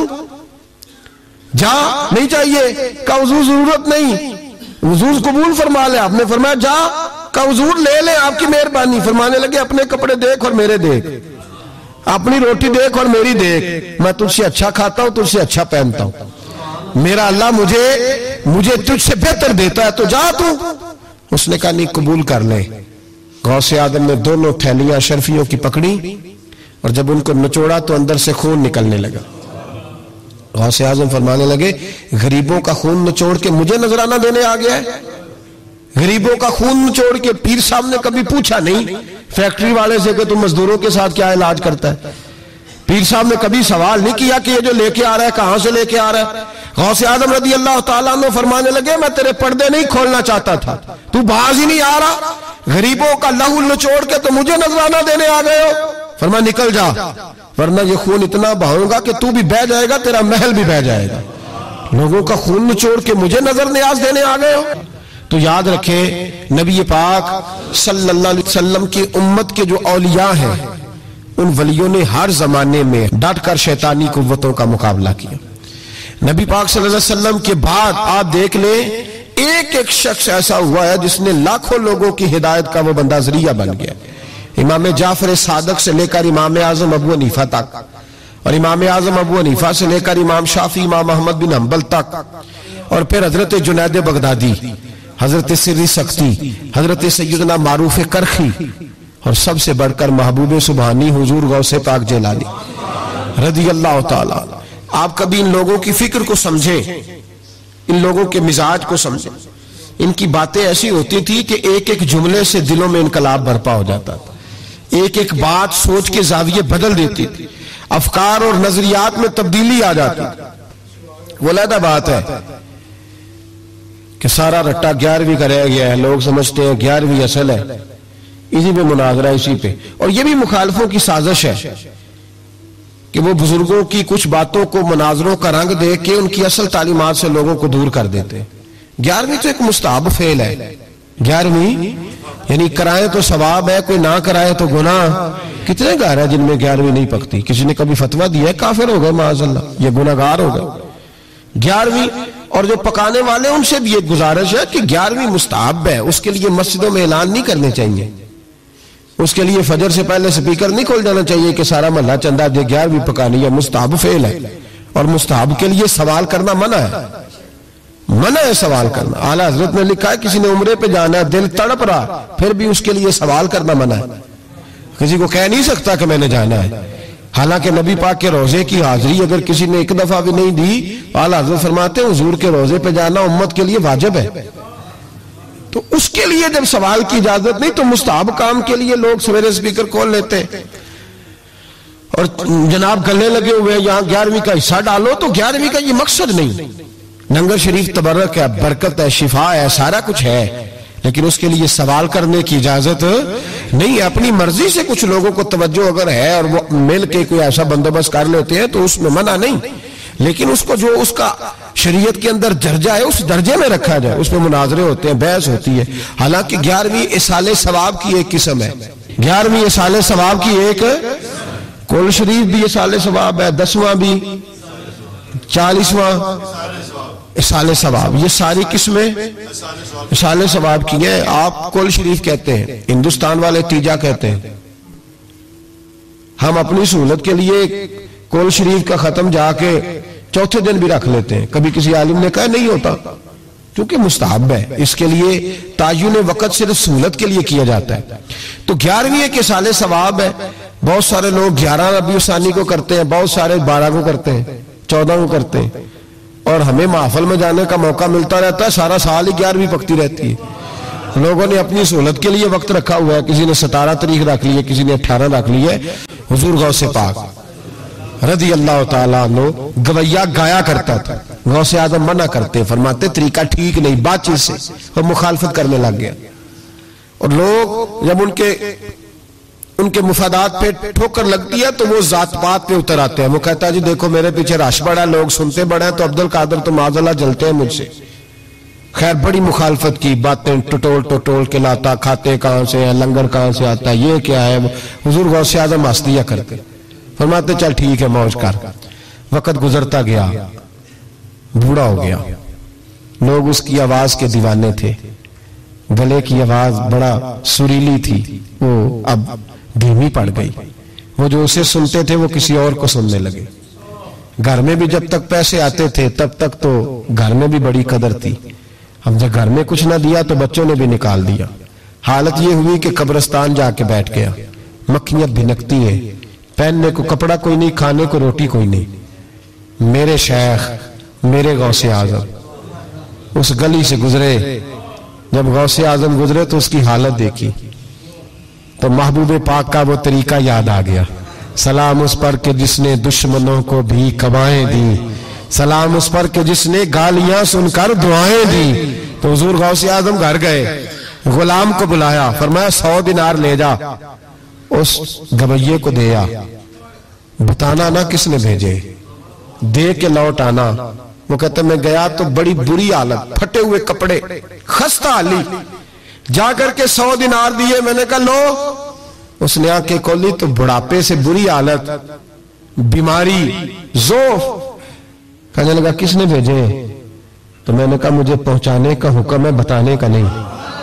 جا, نہیں چاہیے. کہا حضور ضرورت نہیں, حضور قبول فرما لے. آپ نے فرمایا جا. کہا حضور لے لیں, آپ کی مہربانی. فرمانے لگے اپنے کپڑے دیکھ اور میرے دیکھ, اپنی روٹی دیکھ اور میری دیکھ, میں تجھ سے اچھا کھاتا ہوں, تجھ سے اچھا پہنتا ہوں, میرا اللہ مجھے تجھ سے بہتر دیتا ہے, تو جا تو. اس نے کہا نہیں قبول کر لے. غوث اعظم نے 2 تھیلیاں شرفیوں کی پکڑی, اور جب ان کو نچوڑا تو اندر سے خون نکلنے لگا. غوث اعظم فرمانے لگے غریبوں کا خون نچوڑ کے مجھے نذرانہ دینے آ گیا ہے, غریبوں کا خون نچوڑ کے. پیر صاحب نے کبھی پوچھا نہیں فیکٹری والے سے کہ تم مزدوروں کے ساتھ کیا علاج کرتا ہے, پیر صاحب نے کبھی سوال نہیں کیا کہ یہ جو لے کے آ رہا ہے کہاں سے لے کے آ رہا ہے. غوث اعظم رضی اللہ تعالیٰ عنہ فرمانے لگے میں تیرے پردے نہیں کھولنا چاہتا تھا, تو باز ہی نہیں آ رہا, غریبوں کا لہو نچوڑ کے تو مجھے نذرانہ دینے آ گئے ہو. فرمایا نکل جا, ورنہ یہ خون اتنا بہاؤں گا کہ تو بھی بہ جائے گا, تیرا محل بھی بہ جائے گا. لوگوں کا خون نچوڑ کے مجھے نظر نیاز دینے آ گئے ہو. تو یاد رکھیں نبی پاک صلی اللہ علیہ وسلم کی امت کے جو اولیاء ہیں, ان ولیوں نے ہر زمانے میں ڈٹ کر شیطانی قوتوں کا مقابلہ کیا. نبی پاک صلی اللہ علیہ وسلم کے بعد آپ دیکھ لیں ایک ایک شخص ایسا ہوا ہے جس نے لاکھوں لوگوں کی ہدایت کا وہ بندہ ذریعہ بن گیا. امام جعفر صادق سے لے کر امام اعظم ابو حنیفہ تک, اور امام اعظم ابو حنیفہ سے لے کر امام شافعی امام احمد بن حنبل تک, اور پھر حضرت جنید بغدادی, حضرت سری سختی, حضرت سیدنا معروف کرخی, اور سب سے بڑھ کر محبوب سبحانی حضور غوث پاک جیلانی رضی اللہ تعالیٰ. آپ کبھی ان لوگوں کی فکر کو سمجھیں, ان لوگوں کے مزاج کو سمجھیں. ان کی باتیں ایسی ہوتی تھی کہ ایک ایک جملے سے دلوں میں انقلاب برپا ہو جاتا تھا, ایک ایک بات سوچ کے زاویے بدل دیتی تھی, افکار اور نظریات میں تبدیلی آ جاتی تھی. وہ علیحدہ بات ہے کہ سارا رٹا 11ویں کا رہ گیا ہے, لوگ سمجھتے ہیں 11ویں اصل ہے, اسی پہ مناظرہ اسی پہ. اور یہ بھی مخالفوں کی سازش ہے کہ وہ بزرگوں کی کچھ باتوں کو مناظروں کا رنگ دے کے ان کی اصل تعلیمات سے لوگوں کو دور کر دیتے. 11ویں تو ایک مستحب فعل ہے, 11ویں یعنی کرائیں تو ثواب ہے, کوئی نہ کرائے تو گناہ. کتنے گھر ہیں جن میں 11ویں نہیں پکتی؟ کسی نے کبھی فتویٰ دیا ہے کافر ہو گئے معاذ اللہ, یہ گناہگار ہو گئے. 11ویں اور جو پکانے والے ان سے بھی ایک گزارش ہے کہ 11ویں مستحب ہے, اس کے لیے مسجدوں میں اعلان نہیں کرنے چاہیے, اس کے لیے فجر سے پہلے سپیکر نہیں کھول جانا چاہیے کہ سارا محلہ چندہ دے 11ویں پکانی ہے. مستحب فعل ہے, اور مستحب کے لیے سوال کرنا منع ہے, منع ہے سوال کرنا. اعلیٰ حضرت نے لکھا ہے کسی نے عمرے پہ جانا ہے, دل تڑپ رہا, پھر بھی اس کے لیے سوال کرنا منع ہے. کسی کو کہہ نہیں سکتا کہ میں نے جانا ہے, حالانکہ نبی پاک کے روزے کی حاضری اگر کسی نے ایک دفعہ بھی نہیں دی، اعلیٰ حضرت فرماتے ہیں حضور کے روزے پہ جانا امت کے لیے واجب ہے. تو اس کے لیے جب سوال کی اجازت نہیں تو مستحب کام کے لیے لوگ سویرے سپیکر کھول لیتے ہیں اور جناب گلے لگے ہوئے یہاں 11ویں کا حصہ ڈالو. تو 11ویں کا یہ مقصد نہیں. لنگر شریف تبرک ہے، برکت ہے، شفا ہے، سارا کچھ ہے، لیکن اس کے لیے سوال کرنے کی اجازت نہیں ہے. اپنی مرضی سے کچھ لوگوں کو توجہ اگر ہے اور وہ مل کے کوئی ایسا بندوبست کر لیتے ہیں تو اس میں منع نہیں، لیکن اس کو جو اس کا شریعت کے اندر درجہ ہے اس درجے میں رکھا جائے. اس میں مناظرے ہوتے ہیں، بحث ہوتی ہے. حالانکہ 11ویں اصال ثواب کی ایک قسم ہے. 11ویں اصال ثواب کی ایک کل شریف بھی اصال ثواب ہے، 10واں بھی، 40واں اصال ثواب. یہ ساری قسمیں اصال ثواب کی ہیں. آپ کل شریف کہتے ہیں، ہندوستان والے تیجا کہتے ہیں. ہم اپنی سہولت کے لیے کل شریف کا ختم جا کے چوتھے دن بھی رکھ لیتے ہیں. کبھی کسی عالم نے کہا نہیں ہوتا کیونکہ مستحب ہے. اس کے لیے تعین وقت صرف سہولت کے لیے کیا جاتا ہے. تو 11ویں ایک اصال ثواب ہے. بہت سارے لوگ 11 ربیع ثانی کو کرتے ہیں، بہت سارے 12 کو کرتے ہیں، 14 کو کرتے ہیں، اور ہمیں محفل میں جانے کا موقع ملتا رہتا ہے. سارا سال ہی 11ویں پکتی رہتی ہے. لوگوں نے اپنی سہولت کے لیے وقت رکھا ہوا ہے. کسی نے 17 تاریخ رکھ لی ہے، کسی نے 18 رکھ لی ہے. حضور غوث پاک رضی اللہ تعالیٰ عنہ گویا گایا کرتا تھا. غوث اعظم منع کرتے، فرماتے طریقہ ٹھیک نہیں، بات چیز سے. اور مخالفت کرنے لگ گیا. اور لوگ جب ان کے مفادات پہ ٹھوکر لگتی ہے تو وہ ذات پات پہ اتر آتے ہیں. وہ کہتا ہے جی دیکھو میرے پیچھے رش بڑا، لوگ سنتے بڑے ہیں، تو عبد القادر تو معاذ اللہ جلتے ہیں مجھ سے. خیر بڑی مخالفت کی، باتیں ٹٹول کے لاتا، کھاتے کہاں سے ہیں، لنگر کہاں سے آتا ہے، یہ کیا ہے. حضور غوث اعظم ہنس دیا کرتے، فرماتے چل ٹھیک ہے موج کر. وقت گزرتا گیا، بوڑھا ہو گیا. لوگ اس کی آواز کے دیوانے تھے. گلے کی آواز بڑا سریلی تھی، وہ اب دھیمی پڑ گئی. وہ جو اسے سنتے تھے وہ کسی اور کو سننے لگے. گھر میں بھی جب تک پیسے آتے تھے تب تک تو گھر میں بھی بڑی قدر تھی. اب جب گھر میں کچھ نہ دیا تو بچوں نے بھی نکال دیا. حالت یہ ہوئی کہ قبرستان جا کے بیٹھ گیا. مکھیاں بھنکتی ہیں، پہننے کو کپڑا کوئی نہیں، کھانے کو روٹی کوئی نہیں. میرے شیخ، میرے غوث اعظم اس گلی سے گزرے. جب غوث اعظم گزرے تو اس کی حالت دیکھی تو محبوب پاک کا وہ طریقہ یاد آ گیا. سلام اس پر کہ جس نے دشمنوں کو بھی کوائیں دی، سلام اس پر کہ جس نے گالیاں سن کر دعائیں دی. تو حضور غوث اعظم گھر گئے، غلام کو بلایا، فرمایا 100 دینار لے جا، اس گویے کو دیا، بتانا نہ کس نے بھیجے، دے کے لوٹ آنا. وہ کہتے میں گیا تو بڑی بری حالت، پھٹے ہوئے کپڑے، خستہ حالی. جا کر کے 100 دینار دیے. میں نے کہا لو. اس نے آنکھیں کھولی تو بڑھاپے سے بری حالت، بیماری، ضعف. کہنے لگا کس نے بھیجے؟ تو میں نے کہا مجھے پہنچانے کا حکم ہے، بتانے کا نہیں.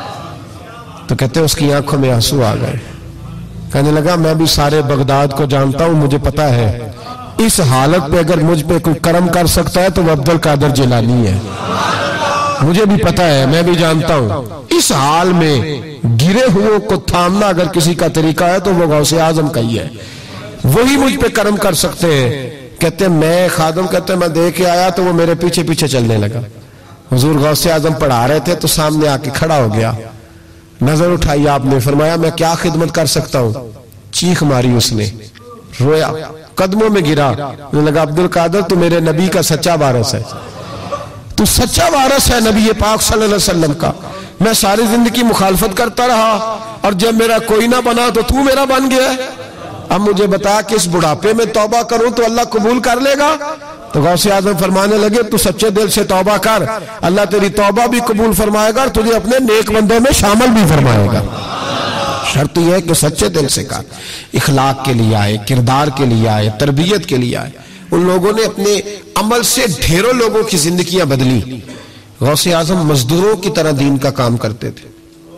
تو کہتے اس کی آنکھوں میں آنسو آ گئے. کہنے لگا میں بھی سارے بغداد کو جانتا ہوں، مجھے پتا ہے اس حالت پہ اگر مجھ پہ کوئی کرم کر سکتا ہے تو وہ عبد القادر جیلانی ہے. مجھے بھی پتا ہے، میں بھی جانتا ہوں. اس حال میں گرے ہوئے کو تھامنا اگر کسی کا طریقہ ہے تو وہ غوث اعظم کا ہی ہے. وہی مجھ پہ کرم کر سکتے ہیں. کہتے میں خادم، کہتے میں دے کے آیا تو وہ میرے پیچھے پیچھے چلنے لگا. حضور غوث اعظم پڑھا رہے تھے تو سامنے آ کے کھڑا ہو گیا. نظر اٹھائی آپ نے، فرمایا میں کیا خدمت کر سکتا ہوں. چیخ ماری اس نے، رویا، قدموں میں گرا. لگا عبد القادر تو میرے نبی کا سچا وارث ہے، تو سچا وارث ہے نبی پاک صلی اللہ علیہ وسلم کا. میں ساری زندگی مخالفت کرتا رہا اور جب میرا کوئی نہ بنا تو میرا بن گیا. اب مجھے بتا کہ اس بڑھاپے میں توبہ کروں تو اللہ قبول کر لے گا؟ تو غوث اعظم فرمانے لگے تو سچے دل سے توبہ کر، اللہ تیری توبہ بھی قبول فرمائے گا اور تجھے اپنے نیک بندوں میں شامل بھی فرمائے گا. شرط یہ ہے کہ سچے دل سے کر، اخلاق کے لیے آئے، کردار کے لیے آئے، تربیت کے لیے آئے. ان لوگوں نے اپنے عمل سے ڈھیروں لوگوں کی زندگیاں بدلی. غوث اعظم مزدوروں کی طرح دین کا کام کرتے تھے.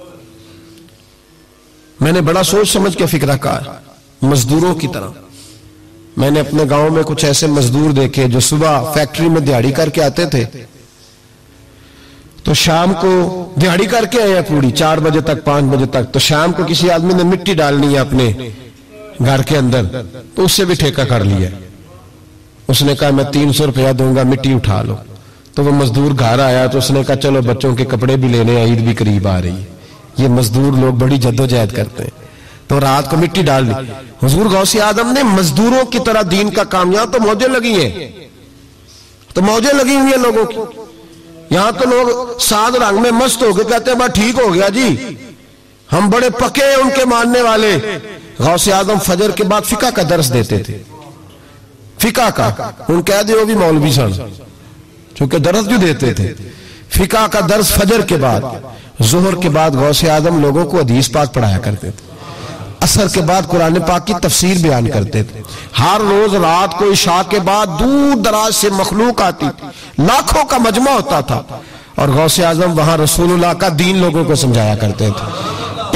میں نے بڑا سوچ سمجھ کے فکرہ کہا، مزدوروں کی طرح. میں نے اپنے گاؤں میں کچھ ایسے مزدور دیکھے جو صبح فیکٹری میں دیہڑی کر کے آتے تھے تو شام کو دیہڑی کر کے آئے پوری 4 بجے تک 5 بجے تک. تو شام کو کسی آدمی نے مٹی ڈالنی ہے اپنے گھر کے اندر، تو اس سے بھی ٹھیکہ کر لیا. اس نے کہا میں 300 روپیہ دوں گا، مٹی اٹھا لو. تو وہ مزدور گھر آیا تو اس نے کہا چلو بچوں کے کپڑے بھی لینے، عید بھی قریب آ رہی ہے. یہ مزدور لوگ بڑی جدوجہد کرتے ہیں. تو رات کو مٹی ڈال دی. حضور غوث اعظم نے مزدوروں کی طرح دین کا کام، یہاں تو موجیں لگی ہیں، تو موجیں لگی ہوئی ہیں لوگوں کی. یہاں تو لوگ ساد رنگ میں مست ہو کے کہتے ہیں بس ٹھیک ہو گیا جی، ہم بڑے پکے ہیں ان کے ماننے والے. غوث اعظم فجر کے بعد فقہ کا درس دیتے تھے. فقہ کا ان کہہ دے وہ بھی مولوی سن، چونکہ درس جو دیتے تھے. فقہ کا درس فجر کے بعد. ظہر کے بعد غوث اعظم لوگوں کو حدیث پاک پڑھایا کرتے تھے. عصر کے بعد قرآن پاک کی تفسیر بیان کرتے تھے. ہر روز رات کو عشاء کے بعد دور دراز سے مخلوق آتی تھی، لاکھوں کا مجمع ہوتا تھا، اور غوث اعظم وہاں رسول اللہ کا دین لوگوں کو سمجھایا کرتے تھے.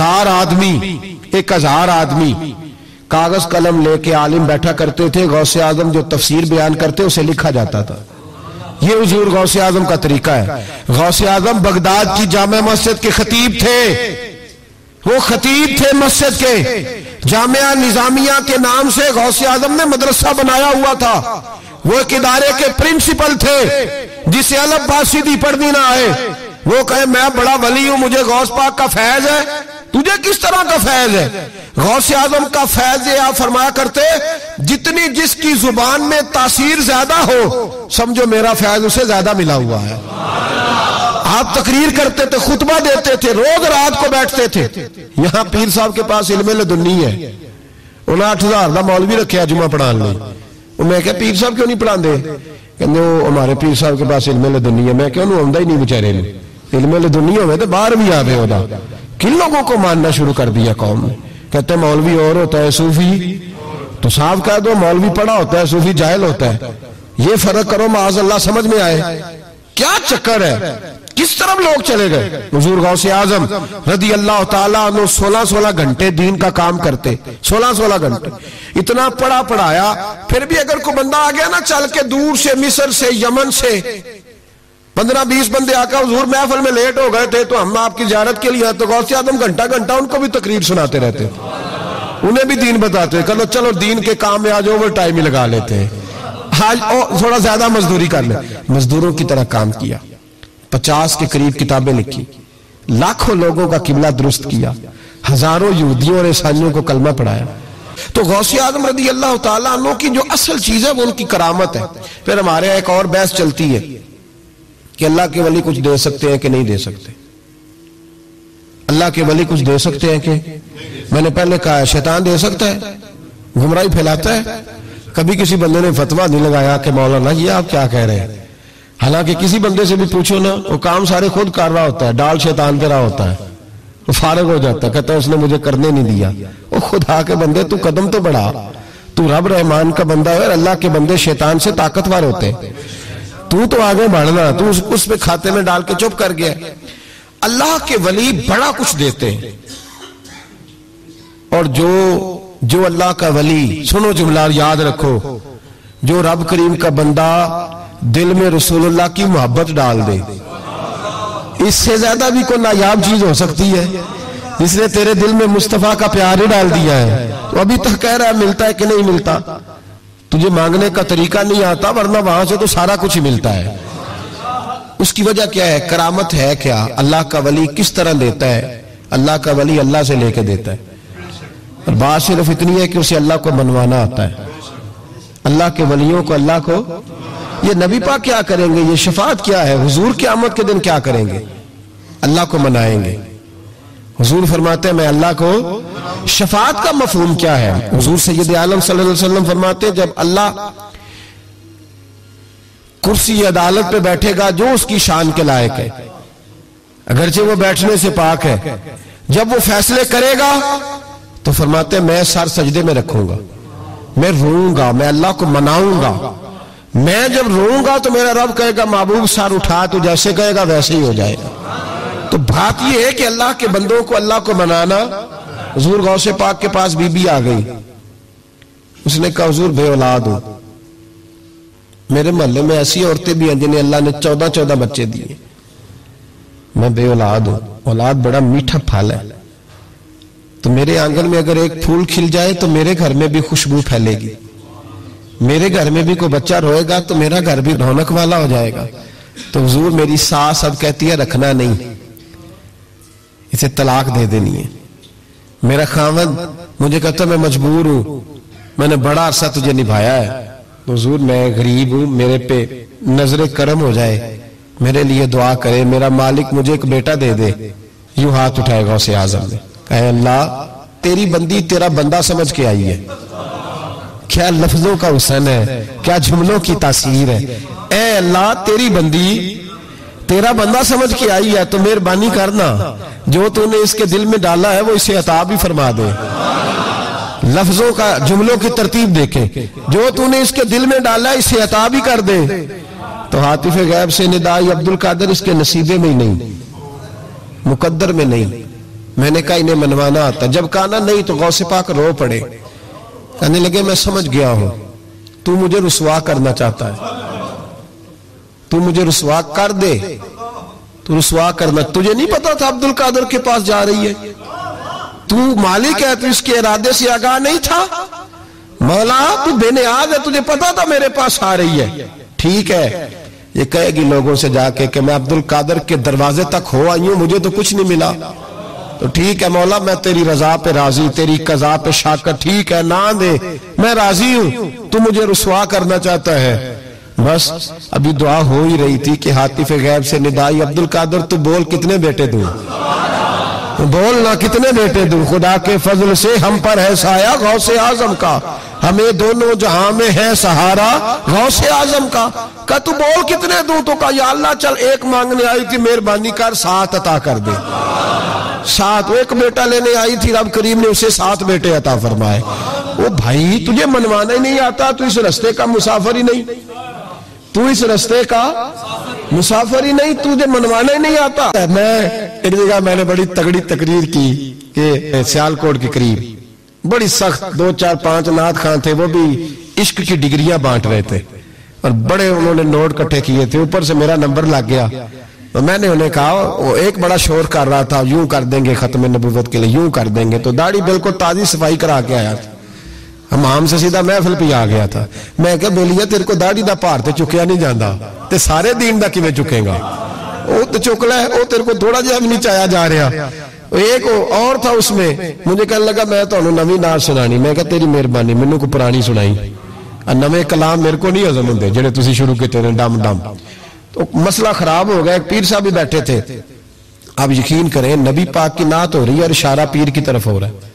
1000 آدمی کاغذ قلم لے کے عالم بیٹھا کرتے تھے. غوث اعظم جو تفسیر بیان کرتے اسے لکھا جاتا تھا. یہ حضور غوث اعظم کا طریقہ ہے. غوث اعظم بغداد کی جامع مسجد کے خطیب تھے. وہ خطیب تھے مسجد کے. جامعہ نظامیہ کے نام سے غوث اعظم نے مدرسہ بنایا ہوا تھا. وہ ایک ادارے کے پرنسپل تھے. جسے الف با سیدھی پڑھنی نہ آئے وہ کہے میں بڑا ولی ہوں، مجھے غوث پاک کا فیض ہے. تجھے کس طرح کا فیض ہے؟ غوث اعظم کا فیض یہ آپ فرمایا کرتے جتنی جس کی زبان میں تاثیر زیادہ ہو سمجھو میرا فیض اسے زیادہ ملا ہوا ہے. آپ تقریر کرتے تھے، خطبہ دیتے تھے، روز رات کو بیٹھتے تھے. یہاں پیر صاحب کے پاس علم لدنی ہے، انہیں 8000 کا مولوی رکھیا جمعہ پڑھان لیں. میں کہا پیر صاحب کیوں نہیں پڑھا دے؟ کہنے وہ ہمارے پیر صاحب کے پاس علم لدنی ہے. میں کہ انہوں آمدہ ہی نہیں بچارے نے. علم لدنی ہوئے تو باہر بھی آوے ہوتا. کن لوگوں کو ماننا شروع کر دیا قوم نے؟ کہتے ہیں مولوی اور ہوتا ہے صوفی. تو صاحب کہہ دو مولوی پڑھا ہوتا ہے صوفی جاہل ہوتا ہے. یہ فرق کرو معاذ اللہ سمجھ میں آئے. کیا چکر ہے؟ کس طرف لوگ چلے گئے؟ حضور غوث اعظم رضی اللہ تعالیٰ عنہ 16 گھنٹے دین کا کام کرتے. 16 گھنٹے اتنا پڑھا پڑھایا. پھر بھی اگر کوئی بندہ آ گیا نا چل کے دور سے، مصر سے، یمن سے 15-20 بندے آ کر حضور محفل میں لیٹ ہو گئے تھے تو ہم آپ کی زیارت کے لیے، تو غوث اعظم گھنٹہ ان کو بھی تقریر سناتے رہتے، انہیں بھی دین بتاتے. کہ چلو دین کے کام میں آج اوور ٹائم ہی لگا لیتے ہیں، آج تھوڑا زیادہ مزدوری کر لیں. مزدوروں کی طرح کام کیا. 50 کے قریب کتابیں لکھی، لاکھوں لوگوں کا قبلہ درست کیا، ہزاروں یہودیوں اور عیسائیوں کو کلمہ پڑھایا. تو غوث اعظم رضی اللہ تعالیٰ عنہ کی جو اصل چیز ہے وہ ان کی کرامت ہے. پھر ہمارے ایک اور بحث چلتی ہے کہ اللہ کے ولی کچھ دے سکتے ہیں کہ نہیں دے سکتے. اللہ کے ولی کچھ دے سکتے ہیں کہ؟ میں نے پہلے کہا ہے شیطان دے سکتا ہے، گمراہی پھیلاتا ہے. کبھی کسی بندے نے فتویٰ نہیں لگایا کہ مولانا یہ آپ کیا کہہ رہے ہیں. حالانکہ کسی بندے سے بھی پوچھو نا وہ کام سارے خود کر رہا ہوتا ہے، ڈال شیطان پہ رہا ہوتا ہے، وہ فارغ ہو جاتا ہے، کہتا ہے اس نے مجھے کرنے نہیں دیا. وہ خدا کے بندے تو قدم تو بڑھا. تو رب رحمان کا بندہ ہے اور اللہ کے بندے شیطان سے طاقتور ہوتے ہیں. تو آگے بڑھنا، تو اس پہ کھاتے میں ڈال کے چپ کر گیا. اللہ کے ولی بڑا کچھ دیتے ہیں. اور جو اللہ کا ولی، سنو جملہ یاد رکھو، جو رب کریم کا بندہ دل میں رسول اللہ کی محبت ڈال دے، اس سے زیادہ بھی کوئی نایاب چیز ہو سکتی ہے. جس نے تیرے دل میں مصطفیٰ کا پیار ہی ڈال دیا ہے تو ابھی تک کہہ رہا ہے ملتا ہے کہ نہیں ملتا. تجھے مانگنے کا طریقہ نہیں آتا، ورنہ وہاں سے تو سارا کچھ ہی ملتا ہے. اس کی وجہ کیا ہے؟ کرامت ہے کیا؟ اللہ کا ولی کس طرح دیتا ہے؟ اللہ کا ولی اللہ سے لے کے دیتا ہے. اور بات صرف اتنی ہے کہ اسے اللہ کو منوانا آتا ہے. اللہ کے ولیوں کو اللہ کو، یہ نبی پاک کیا کریں گے؟ یہ شفاعت کیا ہے؟ حضور قیامت کے دن کیا کریں گے؟ اللہ کو منائیں گے. حضور فرماتے ہیں میں اللہ کو، شفاعت کا مفہوم کیا ہے؟ حضور سید عالم صلی اللہ علیہ وسلم فرماتے ہیں جب اللہ کرسی عدالت پہ بیٹھے گا جو اس کی شان کے لائق ہے، اگرچہ وہ بیٹھنے سے پاک ہے، جب وہ فیصلے کرے گا تو فرماتے ہیں میں سر سجدے میں رکھوں گا، میں روؤں گا، میں اللہ کو مناؤں گا. میں جب روؤں گا تو میرا رب کہے گا محبوب سر اٹھا، تو جیسے کہے گا ویسے ہی ہو جائے گا. تو بات یہ ہے کہ اللہ کے بندوں کو اللہ کو منانا. حضور غوث پاک کے پاس بی بی آ گئی، اس نے کہا حضور بے اولاد ہوں. میرے محلے میں ایسی عورتیں بھی ہیں جنہیں اللہ نے 14 بچے دیے، میں بے اولاد ہوں. اولاد بڑا میٹھا پھل ہے. تو میرے آنگن میں اگر ایک پھول کھل جائے تو میرے گھر میں بھی خوشبو پھیلے گی، میرے گھر میں بھی کوئی بچہ روئے گا تو میرا گھر بھی رونق والا ہو جائے گا۔ تو حضور میری ساس اب کہتی ہے رکھنا نہیں، اسے طلاق دے دینی ہے۔ میرا خاوند مجھے کہتا میں مجبور ہوں، میں نے بڑا عرصہ تجھے نبھایا ہے، تو حضور میں غریب ہوں، میرے پہ نظر کرم ہو جائے، میرے لیے دعا کرے، میرا مالک مجھے ایک بیٹا دے دے۔ یوں ہاتھ اٹھائے غوث اعظم نے، کہے اللہ تیری بندی تیرا بندہ سمجھ کے آئی ہے، کیا لفظوں کا حسن ہے، کیا جملوں کی تاثیر ہے۔ اے اللہ تیری بندی تیرا بندہ سمجھ کے آئی ہے تو مہربانی کرنا، جو تو نے اس کے دل میں ڈالا ہے وہ اسے عطا بھی فرما دے۔ لفظوں کا جملوں کی ترتیب دیکھیں، جو تو نے اس کے دل میں ڈالا ہے اسے عطا بھی کر دے۔ تو حاطف غیب سے ندائی عبد القادر اس کے نصیبے میں ہی نہیں، مقدر میں نہیں۔ میں نے کہا انہیں منوانا آتا، جب کہا نا نہیں تو غوث پاک رو پڑے، کہنے لگے میں سمجھ گیا ہوں تو مجھے رسوا کرنا چاہتا ہے، تو مجھے رسوا کر دے، تو رسوا کرنا، تجھے نہیں پتا تھا عبد القادر کے پاس جا رہی ہے، تو مالک ہے، تو اس کے ارادے سے آگاہ نہیں تھا، مولا تو بے نیاز ہے، تجھے پتا تھا میرے پاس آ رہی ہے، ٹھیک ہے یہ کہے گی لوگوں سے جا کے کہ میں عبد القادر کے دروازے تک ہو آئی ہوں، مجھے تو کچھ نہیں ملا، تو ٹھیک ہے مولا میں تیری رضا پہ راضی، تیری قضا پہ شاکر، ٹھیک ہے نہ دے میں راضی ہوں، تو مجھے رسوا کرنا چاہتا ہے۔ بس ابھی دعا ہو ہی رہی تھی کہ حاطف غیب سے ندائی عبد القادر تو بول کتنے بیٹے دوں، بولنا کتنے بیٹے دوں، خدا کے فضل سے ہم پر ہے سایہ غوث اعظم کا، ہمیں دونوں جہاں میں ہے سہارا غوث اعظم کا۔ کہا تو بول کتنے دوں، تو کہا یا اللہ چل ایک مانگنے آئی تھی مہربانی کر 7 عطا کر دے۔ 7 ایک بیٹا لینے آئی تھی، رب کریم نے اسے 7 بیٹے عطا فرمائے۔ وہ بھائی تجھے منوانا ہی نہیں آتا، تو اس رستے کا مسافر ہی نہیں، تو اس رستے کا مسافر ہی نہیں، تجھے منوانا ہی نہیں آتا۔ میں ایک جگہ میں نے بڑی تگڑی تقریر کی کہ سیالکوٹ کے قریب بڑی سخت 2 4 5 نعت خان تھے، وہ بھی عشق کی ڈگریاں بانٹ رہے تھے اور بڑے انہوں نے نوٹ کٹھے کیے تھے، اوپر سے میرا نمبر لگ گیا، تو میں نے انہیں کہا، وہ ایک بڑا شور کر رہا تھا یوں کر دیں گے ختم نبوت کے لیے، یوں کر دیں گے، تو داڑھی بالکل تازی صفائی کرا کے آیا تھا، ہم سے سیدھا محفل پہ آ گیا تھا۔ میں کہا بیلیا تیرے کو داڑھی دا پار تے چکیا نہیں جاندہ تے سارے دین دا کیویں چکے گا، وہ تے چکلا ہے، وہ تیرے کو تھوڑا جہا بھی نہیں چایا جا رہا۔ ایک اور تھا اس میں، مجھے کہنے لگا میں تو نویں نعت سنانی، میں کہا تیری مہربانی مینوں کو پرانی سنائی، نویں کلام میرے کو نہیں ہضم ہوندے جڑے تسی شروع کیتے نے ڈم ڈم۔ تو مسئلہ خراب ہو گیا، ایک پیر صاحب بھی بیٹھے تھے، آپ یقین کریں نبی پاک کی نعت ہو رہی ہے اور اشارہ پیر کی طرف ہو رہا ہے،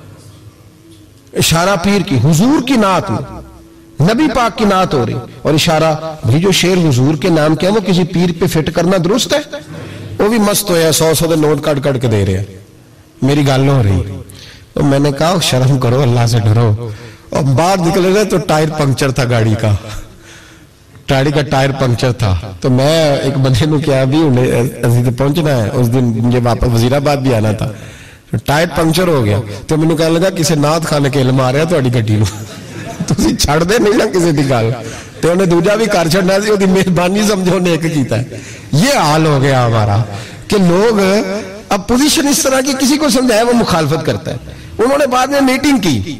اشارہ پیر کی، حضور کی نعت میں نبی پاک کی نعت ہو رہی اور اشارہ، بھئی جو شعر حضور کے نام کیا وہ کسی پیر پہ فٹ کرنا درست ہے؟ وہ بھی مست ہویا 100 دے نوٹ کٹ کٹ کے دے رہے ہیں، میری گل ہو رہی۔ تو میں نے کہا شرم کرو، اللہ سے ڈرو، اور باہر نکلے رہے تو ٹائر پنکچر تھا گاڑی کا، گاڑی کا ٹائر پنکچر تھا، تو میں ایک بندے نو کیا بھی انہیں پہنچنا ہے، اس دن مجھے واپس وزیرآباد بھی آنا تھا، ٹائر پنکچر ہو گیا، تو میں نے کہنے لگا کسی نعت خانے کے علم آ رہا تو اڑی گڈی نو تسی چھڑ دے نہیں نا کسی دی گل، تو انہیں دوجا بھی کر چھڑنا سی، وہ مہربانی سمجھو نے ایک کیتا ہے۔ یہ حال ہو گیا ہمارا کہ لوگ اب پوزیشن اس طرح کی کسی کو سمجھایا وہ مخالفت کرتا ہے۔ انہوں نے بعد میں میٹنگ کی،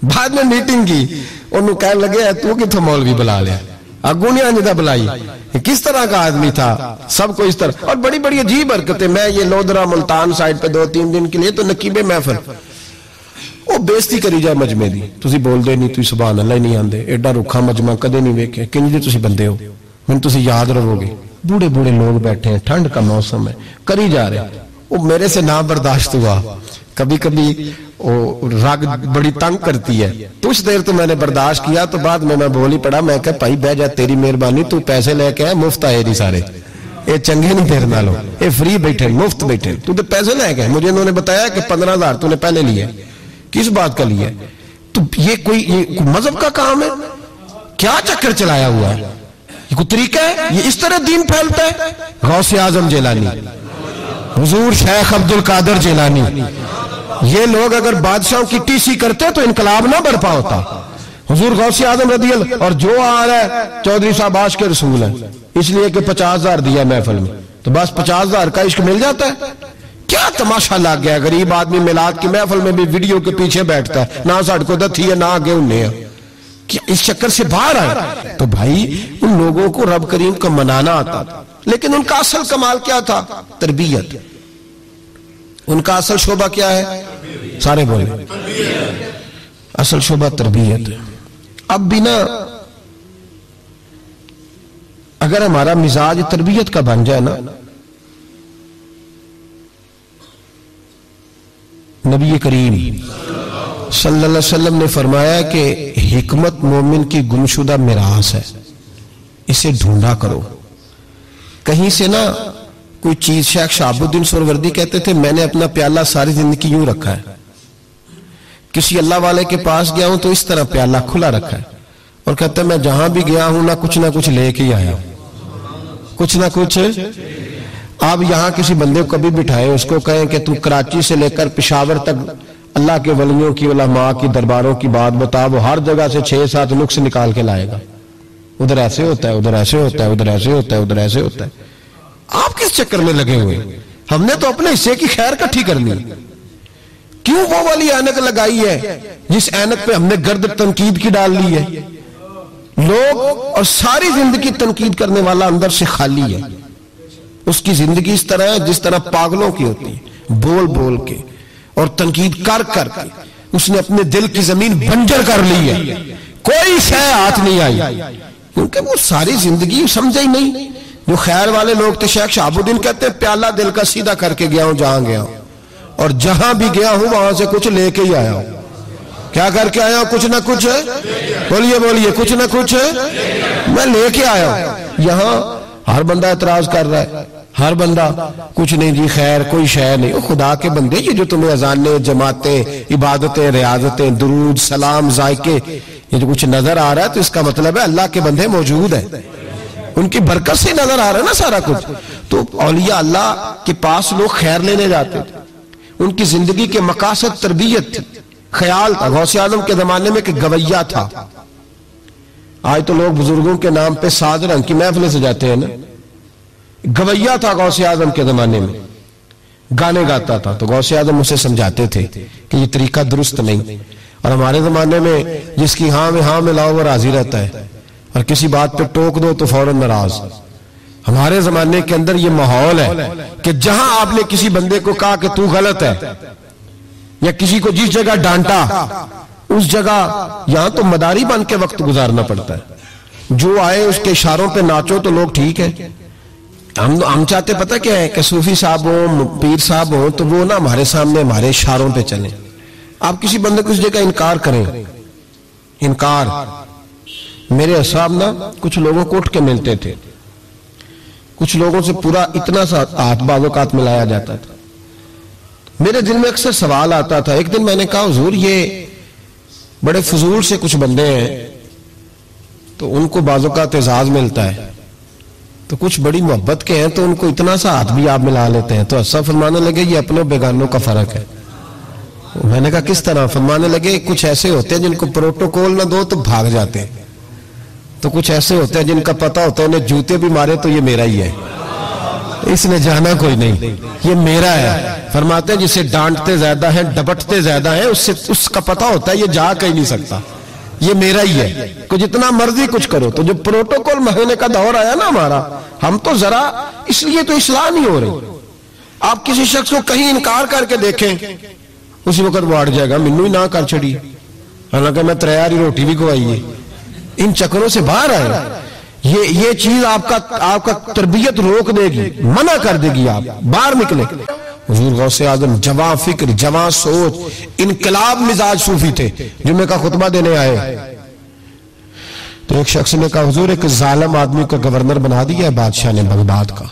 انہوں کہنے لگے تو کتوں مولوی بلا لیا، اگوں نہیں آنے دا بلائی، کس طرح کا آدمی تھا، سب کو اس طرح، اور بڑی بڑی عجیب حرکتیں۔ میں یہ لودرا ملتان سائٹ پہ 2-3 دن کے لیے تو نقیب محفل، وہ بےزتی کری جائے مجمع دی، تسی بول دے نہیں، تسی سبحان اللہ نہیں آندے، ایڈا رکھا مجمع کدے نہیں ویکھے، کنج دے تسی بندے ہو، من تسی یاد رہو گے، بوڑھے بوڑھے لوگ بیٹھے ہیں، ٹھنڈ کا موسم ہے، کری جا رہے ہیں۔ وہ میرے سے نہ برداشت ہوا، کبھی کبھی وہ رگ بڑی تنگ کرتی ہے، کچھ دیر تو میں نے برداشت کیا، تو بعد میں بول ہی پڑا، میں کہا بھائی بہ جا، تیری مہربانی، تو پیسے لے کے آئے، مفت آئے نہیں سارے، اے چنگے نہیں تیرے نالوں، اے فری بیٹھے مفت بیٹھے، تو تے پیسے لے کے آئے، مجھے انہوں نے بتایا کہ 15,000 تو نے پہلے لیے، کس بات کا لیے؟ تو یہ کوئی مذہب کا کام ہے؟ کیا چکر چلایا ہوا ہے؟ یہ کوئی طریقہ ہے؟ یہ اس طرح دین پھیلتا ہے؟ غوث اعظم جیلانی، حضور شیخ عبد القادر جیلانی، یہ لوگ اگر بادشاہوں کی ٹی سی کرتے تو انقلاب نہ برپا ہوتا۔ حضور غوث اعظم رضی اللہ، اور جو آ رہا ہے چودھری صاحب عاشق کے رسول ہیں، اس لیے کہ 50,000 دیا محفل میں، تو بس 50,000 کا عشق مل جاتا ہے؟ کیا تماشا لگ گیا, غریب آدمی میلاد کی محفل میں بھی ویڈیو کے پیچھے بیٹھتا ہے, نہ سڑکوں دتھی ہے نہ آگے انہیں, کیا اس چکر سے باہر آئے؟ تو بھائی ان لوگوں کو رب کریم کا منانا آتا تھا, لیکن ان کا اصل کمال کیا تھا؟ تربیت. ان کا اصل شعبہ کیا ہے؟ سارے بولے, اصل شعبہ تربیت. اب بھی نا اگر ہمارا مزاج تربیت کا بن جائے نا, نبی کریم صلی اللہ علیہ وسلم نے فرمایا کہ حکمت مومن کی گمشدہ میراث ہے, اسے ڈھونڈا کرو. کہیں سے نا کوئی چیز, شیخ شہاب الدین سہروردی کہتے تھے میں نے اپنا پیالہ ساری زندگی یوں رکھا ہے, کسی اللہ والے کے پاس گیا ہوں تو اس طرح پیالہ کھلا رکھا ہے, اور کہتا ہے میں جہاں بھی گیا ہوں نہ کچھ لے کے ہی آیا ہوں, کچھ نہ کچھ. آپ یہاں کسی بندے کو کبھی بٹھائے, اس کو کہیں کہ تو کراچی سے لے کر پشاور تک اللہ کے ولیوں کی, علماء کی درباروں کی بات بتا, وہ ہر جگہ سے 6-7 نقص نکال کے لائے گا. ادھر ایسے ہوتا ہے, ادھر ایسے ہوتا ہے, ادھر ایسے ہوتا ہے, ادھر ایسے ہوتا ہے. آپ کس چکر میں لگے ہوئے؟ ہم نے تو اپنے حصے کی خیر کٹھی کرنی. کیوں وہ والی اینک لگائی ہے جس اینک پہ ہم نے گرد تنقید کی ڈال لی ہے؟ لوگ اور ساری زندگی تنقید کرنے والا اندر سے خالی ہے. اس کی زندگی اس طرح ہے جس طرح پاگلوں کی ہوتی ہے, بول بول کے اور تنقید کر کر کے اس نے اپنے دل کی زمین بنجر کر لی ہے, کوئی شے ہاتھ نہیں آئی, کیونکہ وہ ساری زندگی سمجھا ہی نہیں. جو خیر والے لوگ تھے, شیخ شہاب الدین کہتے ہیں پیالہ دل کا سیدھا کر کے گیا ہوں جہاں گیا ہوں, اور جہاں بھی گیا ہوں وہاں سے کچھ لے کے ہی آیا ہوں. کیا کر کے آیا ہوں؟ کچھ نہ کچھ, بولیے, کچھ نہ کچھ میں لے کے آیا ہوں. یہاں ہر بندہ اعتراض کر رہا ہے, ہر بندہ کچھ نہیں جی خیر کوئی شے نہیں. خدا کے بندے, یہ جو تمہیں اذانیں, جماعتیں, عبادتیں, ریاضتیں, درود, سلام, ذائقے, یہ جو کچھ نظر آ رہا ہے تو اس کا مطلب ہے اللہ کے بندے موجود ہیں, ان کی برکت سے نظر آ رہا ہے نا سارا کچھ. تو اولیاء اللہ کے پاس لوگ خیر لینے جاتے تھے, ان کی زندگی کے مقاصد تربیت تھی, خیال تھا. غوث اعظم کے زمانے میں کہ گویا تھا. آج تو لوگ بزرگوں کے نام پہ ساز رنگ کی محفلیں سجاتے ہیں نا. گویا تھا غوث اعظم کے زمانے میں, گانے گاتا تھا. تو غوث اعظم اسے سمجھاتے تھے کہ یہ طریقہ درست نہیں. اور ہمارے زمانے میں جس کی ہاں میں ہاں ملاؤ وہ راضی رہتا ہے, اور کسی بات پہ ٹوک دو تو فوراً ناراض. ہمارے زمانے کے اندر یہ ماحول ہے کہ جہاں آپ نے کسی بندے کو کہا کہ تو غلط ہے, یا کسی کو جس جگہ ڈانٹا اس جگہ یہاں تو مداری بن کے وقت گزارنا پڑتا ہے. جو آئے اس کے اشاروں پہ ناچو تو لوگ ٹھیک ہے. ہم چاہتے پتہ کیا ہے کہ صوفی صاحب ہوں, پیر صاحب ہوں, تو وہ نا ہمارے سامنے ہمارے اشاروں پہ چلیں. آپ کسی بندے کو اس جگہ انکار کریں, انکار. میرے صاحب نا کچھ لوگوں کو اٹھ کے ملتے تھے, کچھ لوگوں سے پورا اتنا سا ہاتھ بازوقات ملایا جاتا تھا. میرے دل میں اکثر سوال آتا تھا. ایک دن میں نے کہا حضور یہ بڑے فضول سے کچھ بندے ہیں, تو ان کو بازوقات اعزاز ملتا ہے, تو کچھ بڑی محبت کے ہیں تو ان کو اتنا سا ہاتھ بھی آپ ملا لیتے ہیں. تو ایسا فرمانے لگے یہ اپنوں بیگانوں کا فرق ہے. میں نے کہا کس طرح؟ فرمانے لگے کچھ ایسے ہوتے ہیں جن کو پروٹوکول نہ دو تو بھاگ جاتے ہیں, تو کچھ ایسے ہوتے ہیں جن کا پتہ ہوتا ہے انہیں جوتے بھی مارے تو یہ میرا ہی ہے, اس نے جانا کوئی نہیں, یہ میرا ہے. فرماتے ہیں جسے ڈانٹتے زیادہ ہیں ڈبٹتے زیادہ ہیں, اس کا پتہ ہوتا ہے یہ جا کہیں نہیں سکتا, یہ میرا ہی ہے, کو جتنا مرضی کچھ کرو. تو جو پروٹوکول مہینے کا دور آیا نا ہمارا, ہم تو ذرا اس لیے تو اصلاح نہیں ہو رہی. آپ کسی شخص کو کہیں انکار کر کے دیکھیں, اسی وقت وہ اڑ جائے گا منو ہی نہ کر چھڑی, حالانکہ میں تریاری روٹی بھی کھوائی ہے. ان چکروں سے باہر آئے. یہ چیز آپ کا تربیت روک دے گی, منع کر دے گی, آپ باہر نکلے. حضور غوث اعظم جواں فکر, جواں سوچ, انقلاب مزاج صوفی تھے. جمعے کا خطبہ دینے آئے تو ایک شخص نے کہا حضور ایک ظالم آدمی کو گورنر بنا دیا ہے بادشاہ نے بغداد کا.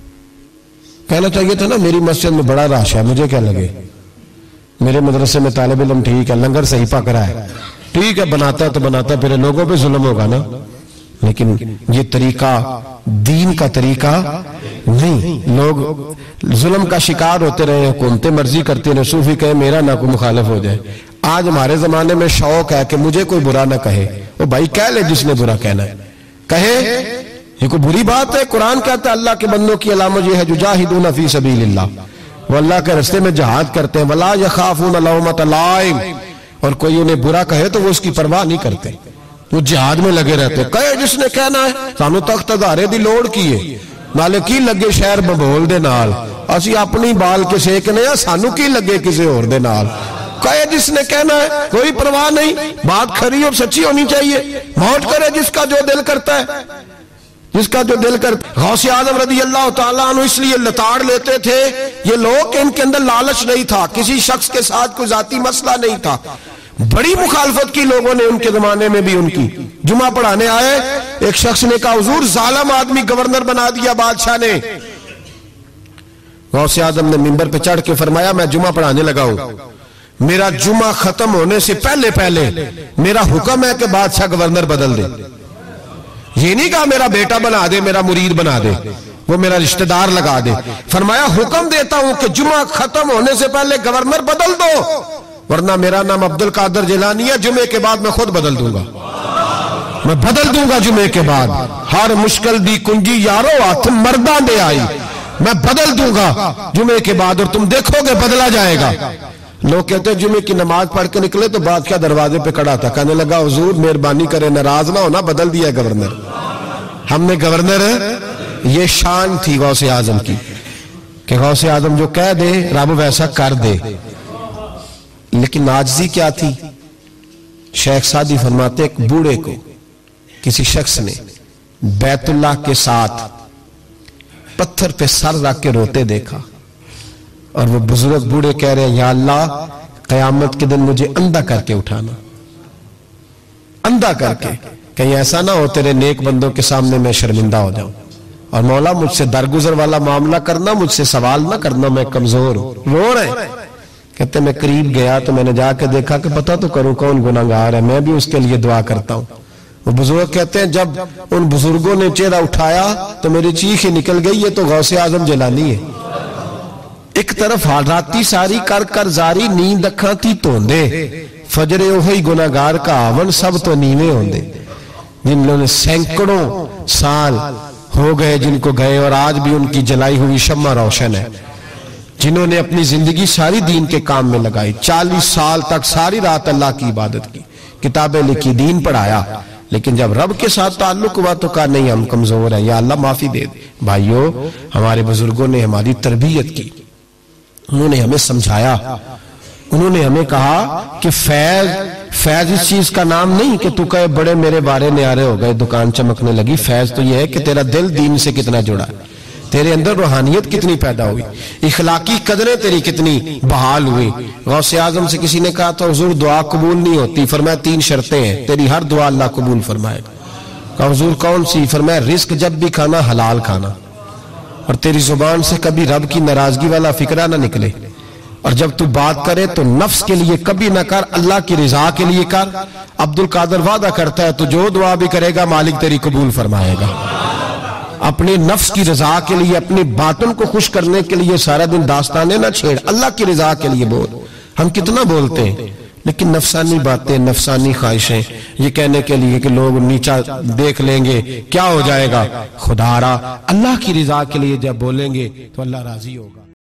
کہنا چاہیے تھا نا میری مسجد میں بڑا رش ہے, مجھے کیا لگے, میرے مدرسے میں طالب علم ٹھیک ہے, لنگر صحیح پک رہا ہے, ٹھیک ہے, بناتا ہے تو بناتا ہے, پھر لوگوں پہ ظلم ہوگا نا. لیکن یہ طریقہ دین کا طریقہ نہیں. لوگ ظلم کا شکار ہوتے رہے, حکومتیں مرضی کرتے رہے, صوفی کہے میرا نہ کوئی مخالف ہو جائے. آج ہمارے زمانے میں شوق ہے کہ مجھے کوئی برا نہ کہے. وہ بھائی کہہ لے جس نے برا کہنا ہے کہے, یہ کوئی بری بات ہے؟ قرآن کہتا ہے اللہ کے بندوں کی علامت یہ ہے جاہدون فی سبیل اللہ, وہ اللہ کے راستے میں جہاد کرتے ہیں. ولا یخافون لومۃ لائم, اور کوئی انہیں برا کہے تو وہ اس کی پرواہ نہیں کرتے, وہ جہاد میں لگے رہتے. کہے جس نے کہنا ہے سانو تخت ادارے دی لوڑ کی ہے, نالے کی لگے شہر ببول دے نال, اسی اپنی بال کے سیکنے ہیں, سانو کی لگے کسی اور دے نال. کہے جس نے کہنا ہے, کوئی پرواہ نہیں, بات کھری اور سچی ہونی چاہیے. موت کرے جس کا جو دل کرتا ہے, جس کا جو دل کرتا. غوث اعظم رضی اللہ تعالیٰ عنہ اس لیے لتاڑ لیتے تھے یہ لوگ کہ ان کے اندر لالچ نہیں تھا, کسی شخص کے ساتھ کوئی ذاتی مسئلہ نہیں تھا. بڑی مخالفت کی لوگوں نے ان کے زمانے میں بھی ان کی. جمعہ پڑھانے آئے, ایک شخص نے کہا حضور ظالم آدمی گورنر بنا دیا بادشاہ نے. غوث اعظم نے منبر پہ چڑھ کے فرمایا میں جمعہ پڑھانے لگا ہوں, میرا جمعہ ختم ہونے سے پہلے پہلے میرا حکم ہے کہ بادشاہ گورنر بدل دے. یہ نہیں کہا میرا بیٹا بنا دے, میرا مرید بنا دے, وہ میرا رشتہ دار لگا دے. فرمایا حکم دیتا ہوں کہ جمعہ ختم ہونے سے پہلے گورنر بدل دو, ورنہ میرا نام عبد القادر جیلانی ہے, جمعے کے بعد میں خود بدل دوں گا, میں بدل دوں گا جمعے کے بعد. ہر مشکل دی کنجی یارو ہاتھ مرداں دے آئی, میں بدل دوں گا جمعے کے بعد, اور تم دیکھو گے بدلا جائے گا. لوگ کہتے ہیں جمعے کی نماز پڑھ کے نکلے تو بادشاہ دروازے پہ کھڑا تھا, کہنے لگا حضور مہربانی کرے ناراض نہ ہونا, بدل دیا گورنر, ہم نے گورنر. یہ شان تھی غوث اعظم کی کہ غوث اعظم جو کہہ دے رب ویسا کر دے. لیکن عاجزی کیا تھی؟ شیخ سعدی فرماتے ایک بوڑھے کو کسی شخص نے بیت اللہ کے ساتھ پتھر پہ سر رکھ کے روتے دیکھا, اور وہ بزرگ بوڑھے کہہ رہے ہیں یا اللہ قیامت کے دن مجھے اندھا کر کے اٹھانا, اندھا کر کے, کہیں ایسا نہ ہو تیرے نیک بندوں کے سامنے میں شرمندہ ہو جاؤں, اور مولا مجھ سے درگزر والا معاملہ کرنا, مجھ سے سوال نہ کرنا, میں کمزور ہوں. رو رہے کہتے میں قریب گیا تو میں نے جا کے دیکھا کہ پتہ تو کروں کون گناہگار ہے, میں بھی اس کے لیے دعا کرتا ہوں. وہ بزرگ کہتے ہیں جب ان بزرگوں نے چہرہ اٹھایا تو میری چیخ ہی نکل گئی, یہ تو غوث اعظم جیلانی ہے. ایک طرف راتی ساری کر کر زاری, نیند اکھاں تھی توندے, فجرے اوہی گناہگار کا آون سب تو نیوے ہوندے. جن لوگوں نے سینکڑوں سال ہو گئے جن کو گئے, اور آج بھی ان کی جلائی ہوئی شمع روشن ہے. جنہوں نے اپنی زندگی ساری دین کے کام میں لگائی, 40 سال تک ساری رات اللہ کی عبادت کی, کتابیں لکھی, دین پڑھایا, لیکن جب رب کے ساتھ تعلق ہوا تو کہا نہیں ہم کمزور ہیں, یا اللہ معافی دے دے. بھائیو ہمارے بزرگوں نے ہماری تربیت کی, انہوں نے ہمیں سمجھایا, انہوں نے ہمیں کہا کہ فیض اس چیز کا نام نہیں کہ تو کہے بڑے میرے بارے نیارے ہو گئے, دکان چمکنے لگی. فیض تو یہ ہے کہ تیرا دل دین سے کتنا جڑا ہے, تیرے اندر روحانیت کتنی پیدا ہوئی, اخلاقی قدریں تیری کتنی بحال ہوئی. غوث اعظم سے کسی نے کہا تو حضور دعا قبول نہیں ہوتی, فرمایا 3 شرطیں ہیں, تیری ہر دعا اللہ قبول فرمائے گا. کہا حضور کون سی؟ فرمایا رزق جب بھی کھانا حلال کھانا, اور تیری زبان سے کبھی رب کی ناراضگی والا فکرہ نہ نکلے, اور جب تو بات کرے تو نفس کے لیے کبھی نہ کر, اللہ کی رضا کے لیے کر. عبد القادر وعدہ کرتا ہے تو جو دعا بھی کرے گا مالک تیری قبول فرمائے گا. اپنے نفس کی رضا کے لیے, اپنے باطن کو خوش کرنے کے لیے سارا دن داستانے نہ چھیڑ, اللہ کی رضا کے لیے بول. ہم کتنا بولتے ہیں لیکن نفسانی باتیں, نفسانی خواہشیں, یہ کہنے کے لیے کہ لوگ نیچا دیکھ لیں گے کیا ہو جائے گا. خدا را اللہ کی رضا کے لیے جب بولیں گے تو اللہ راضی ہوگا.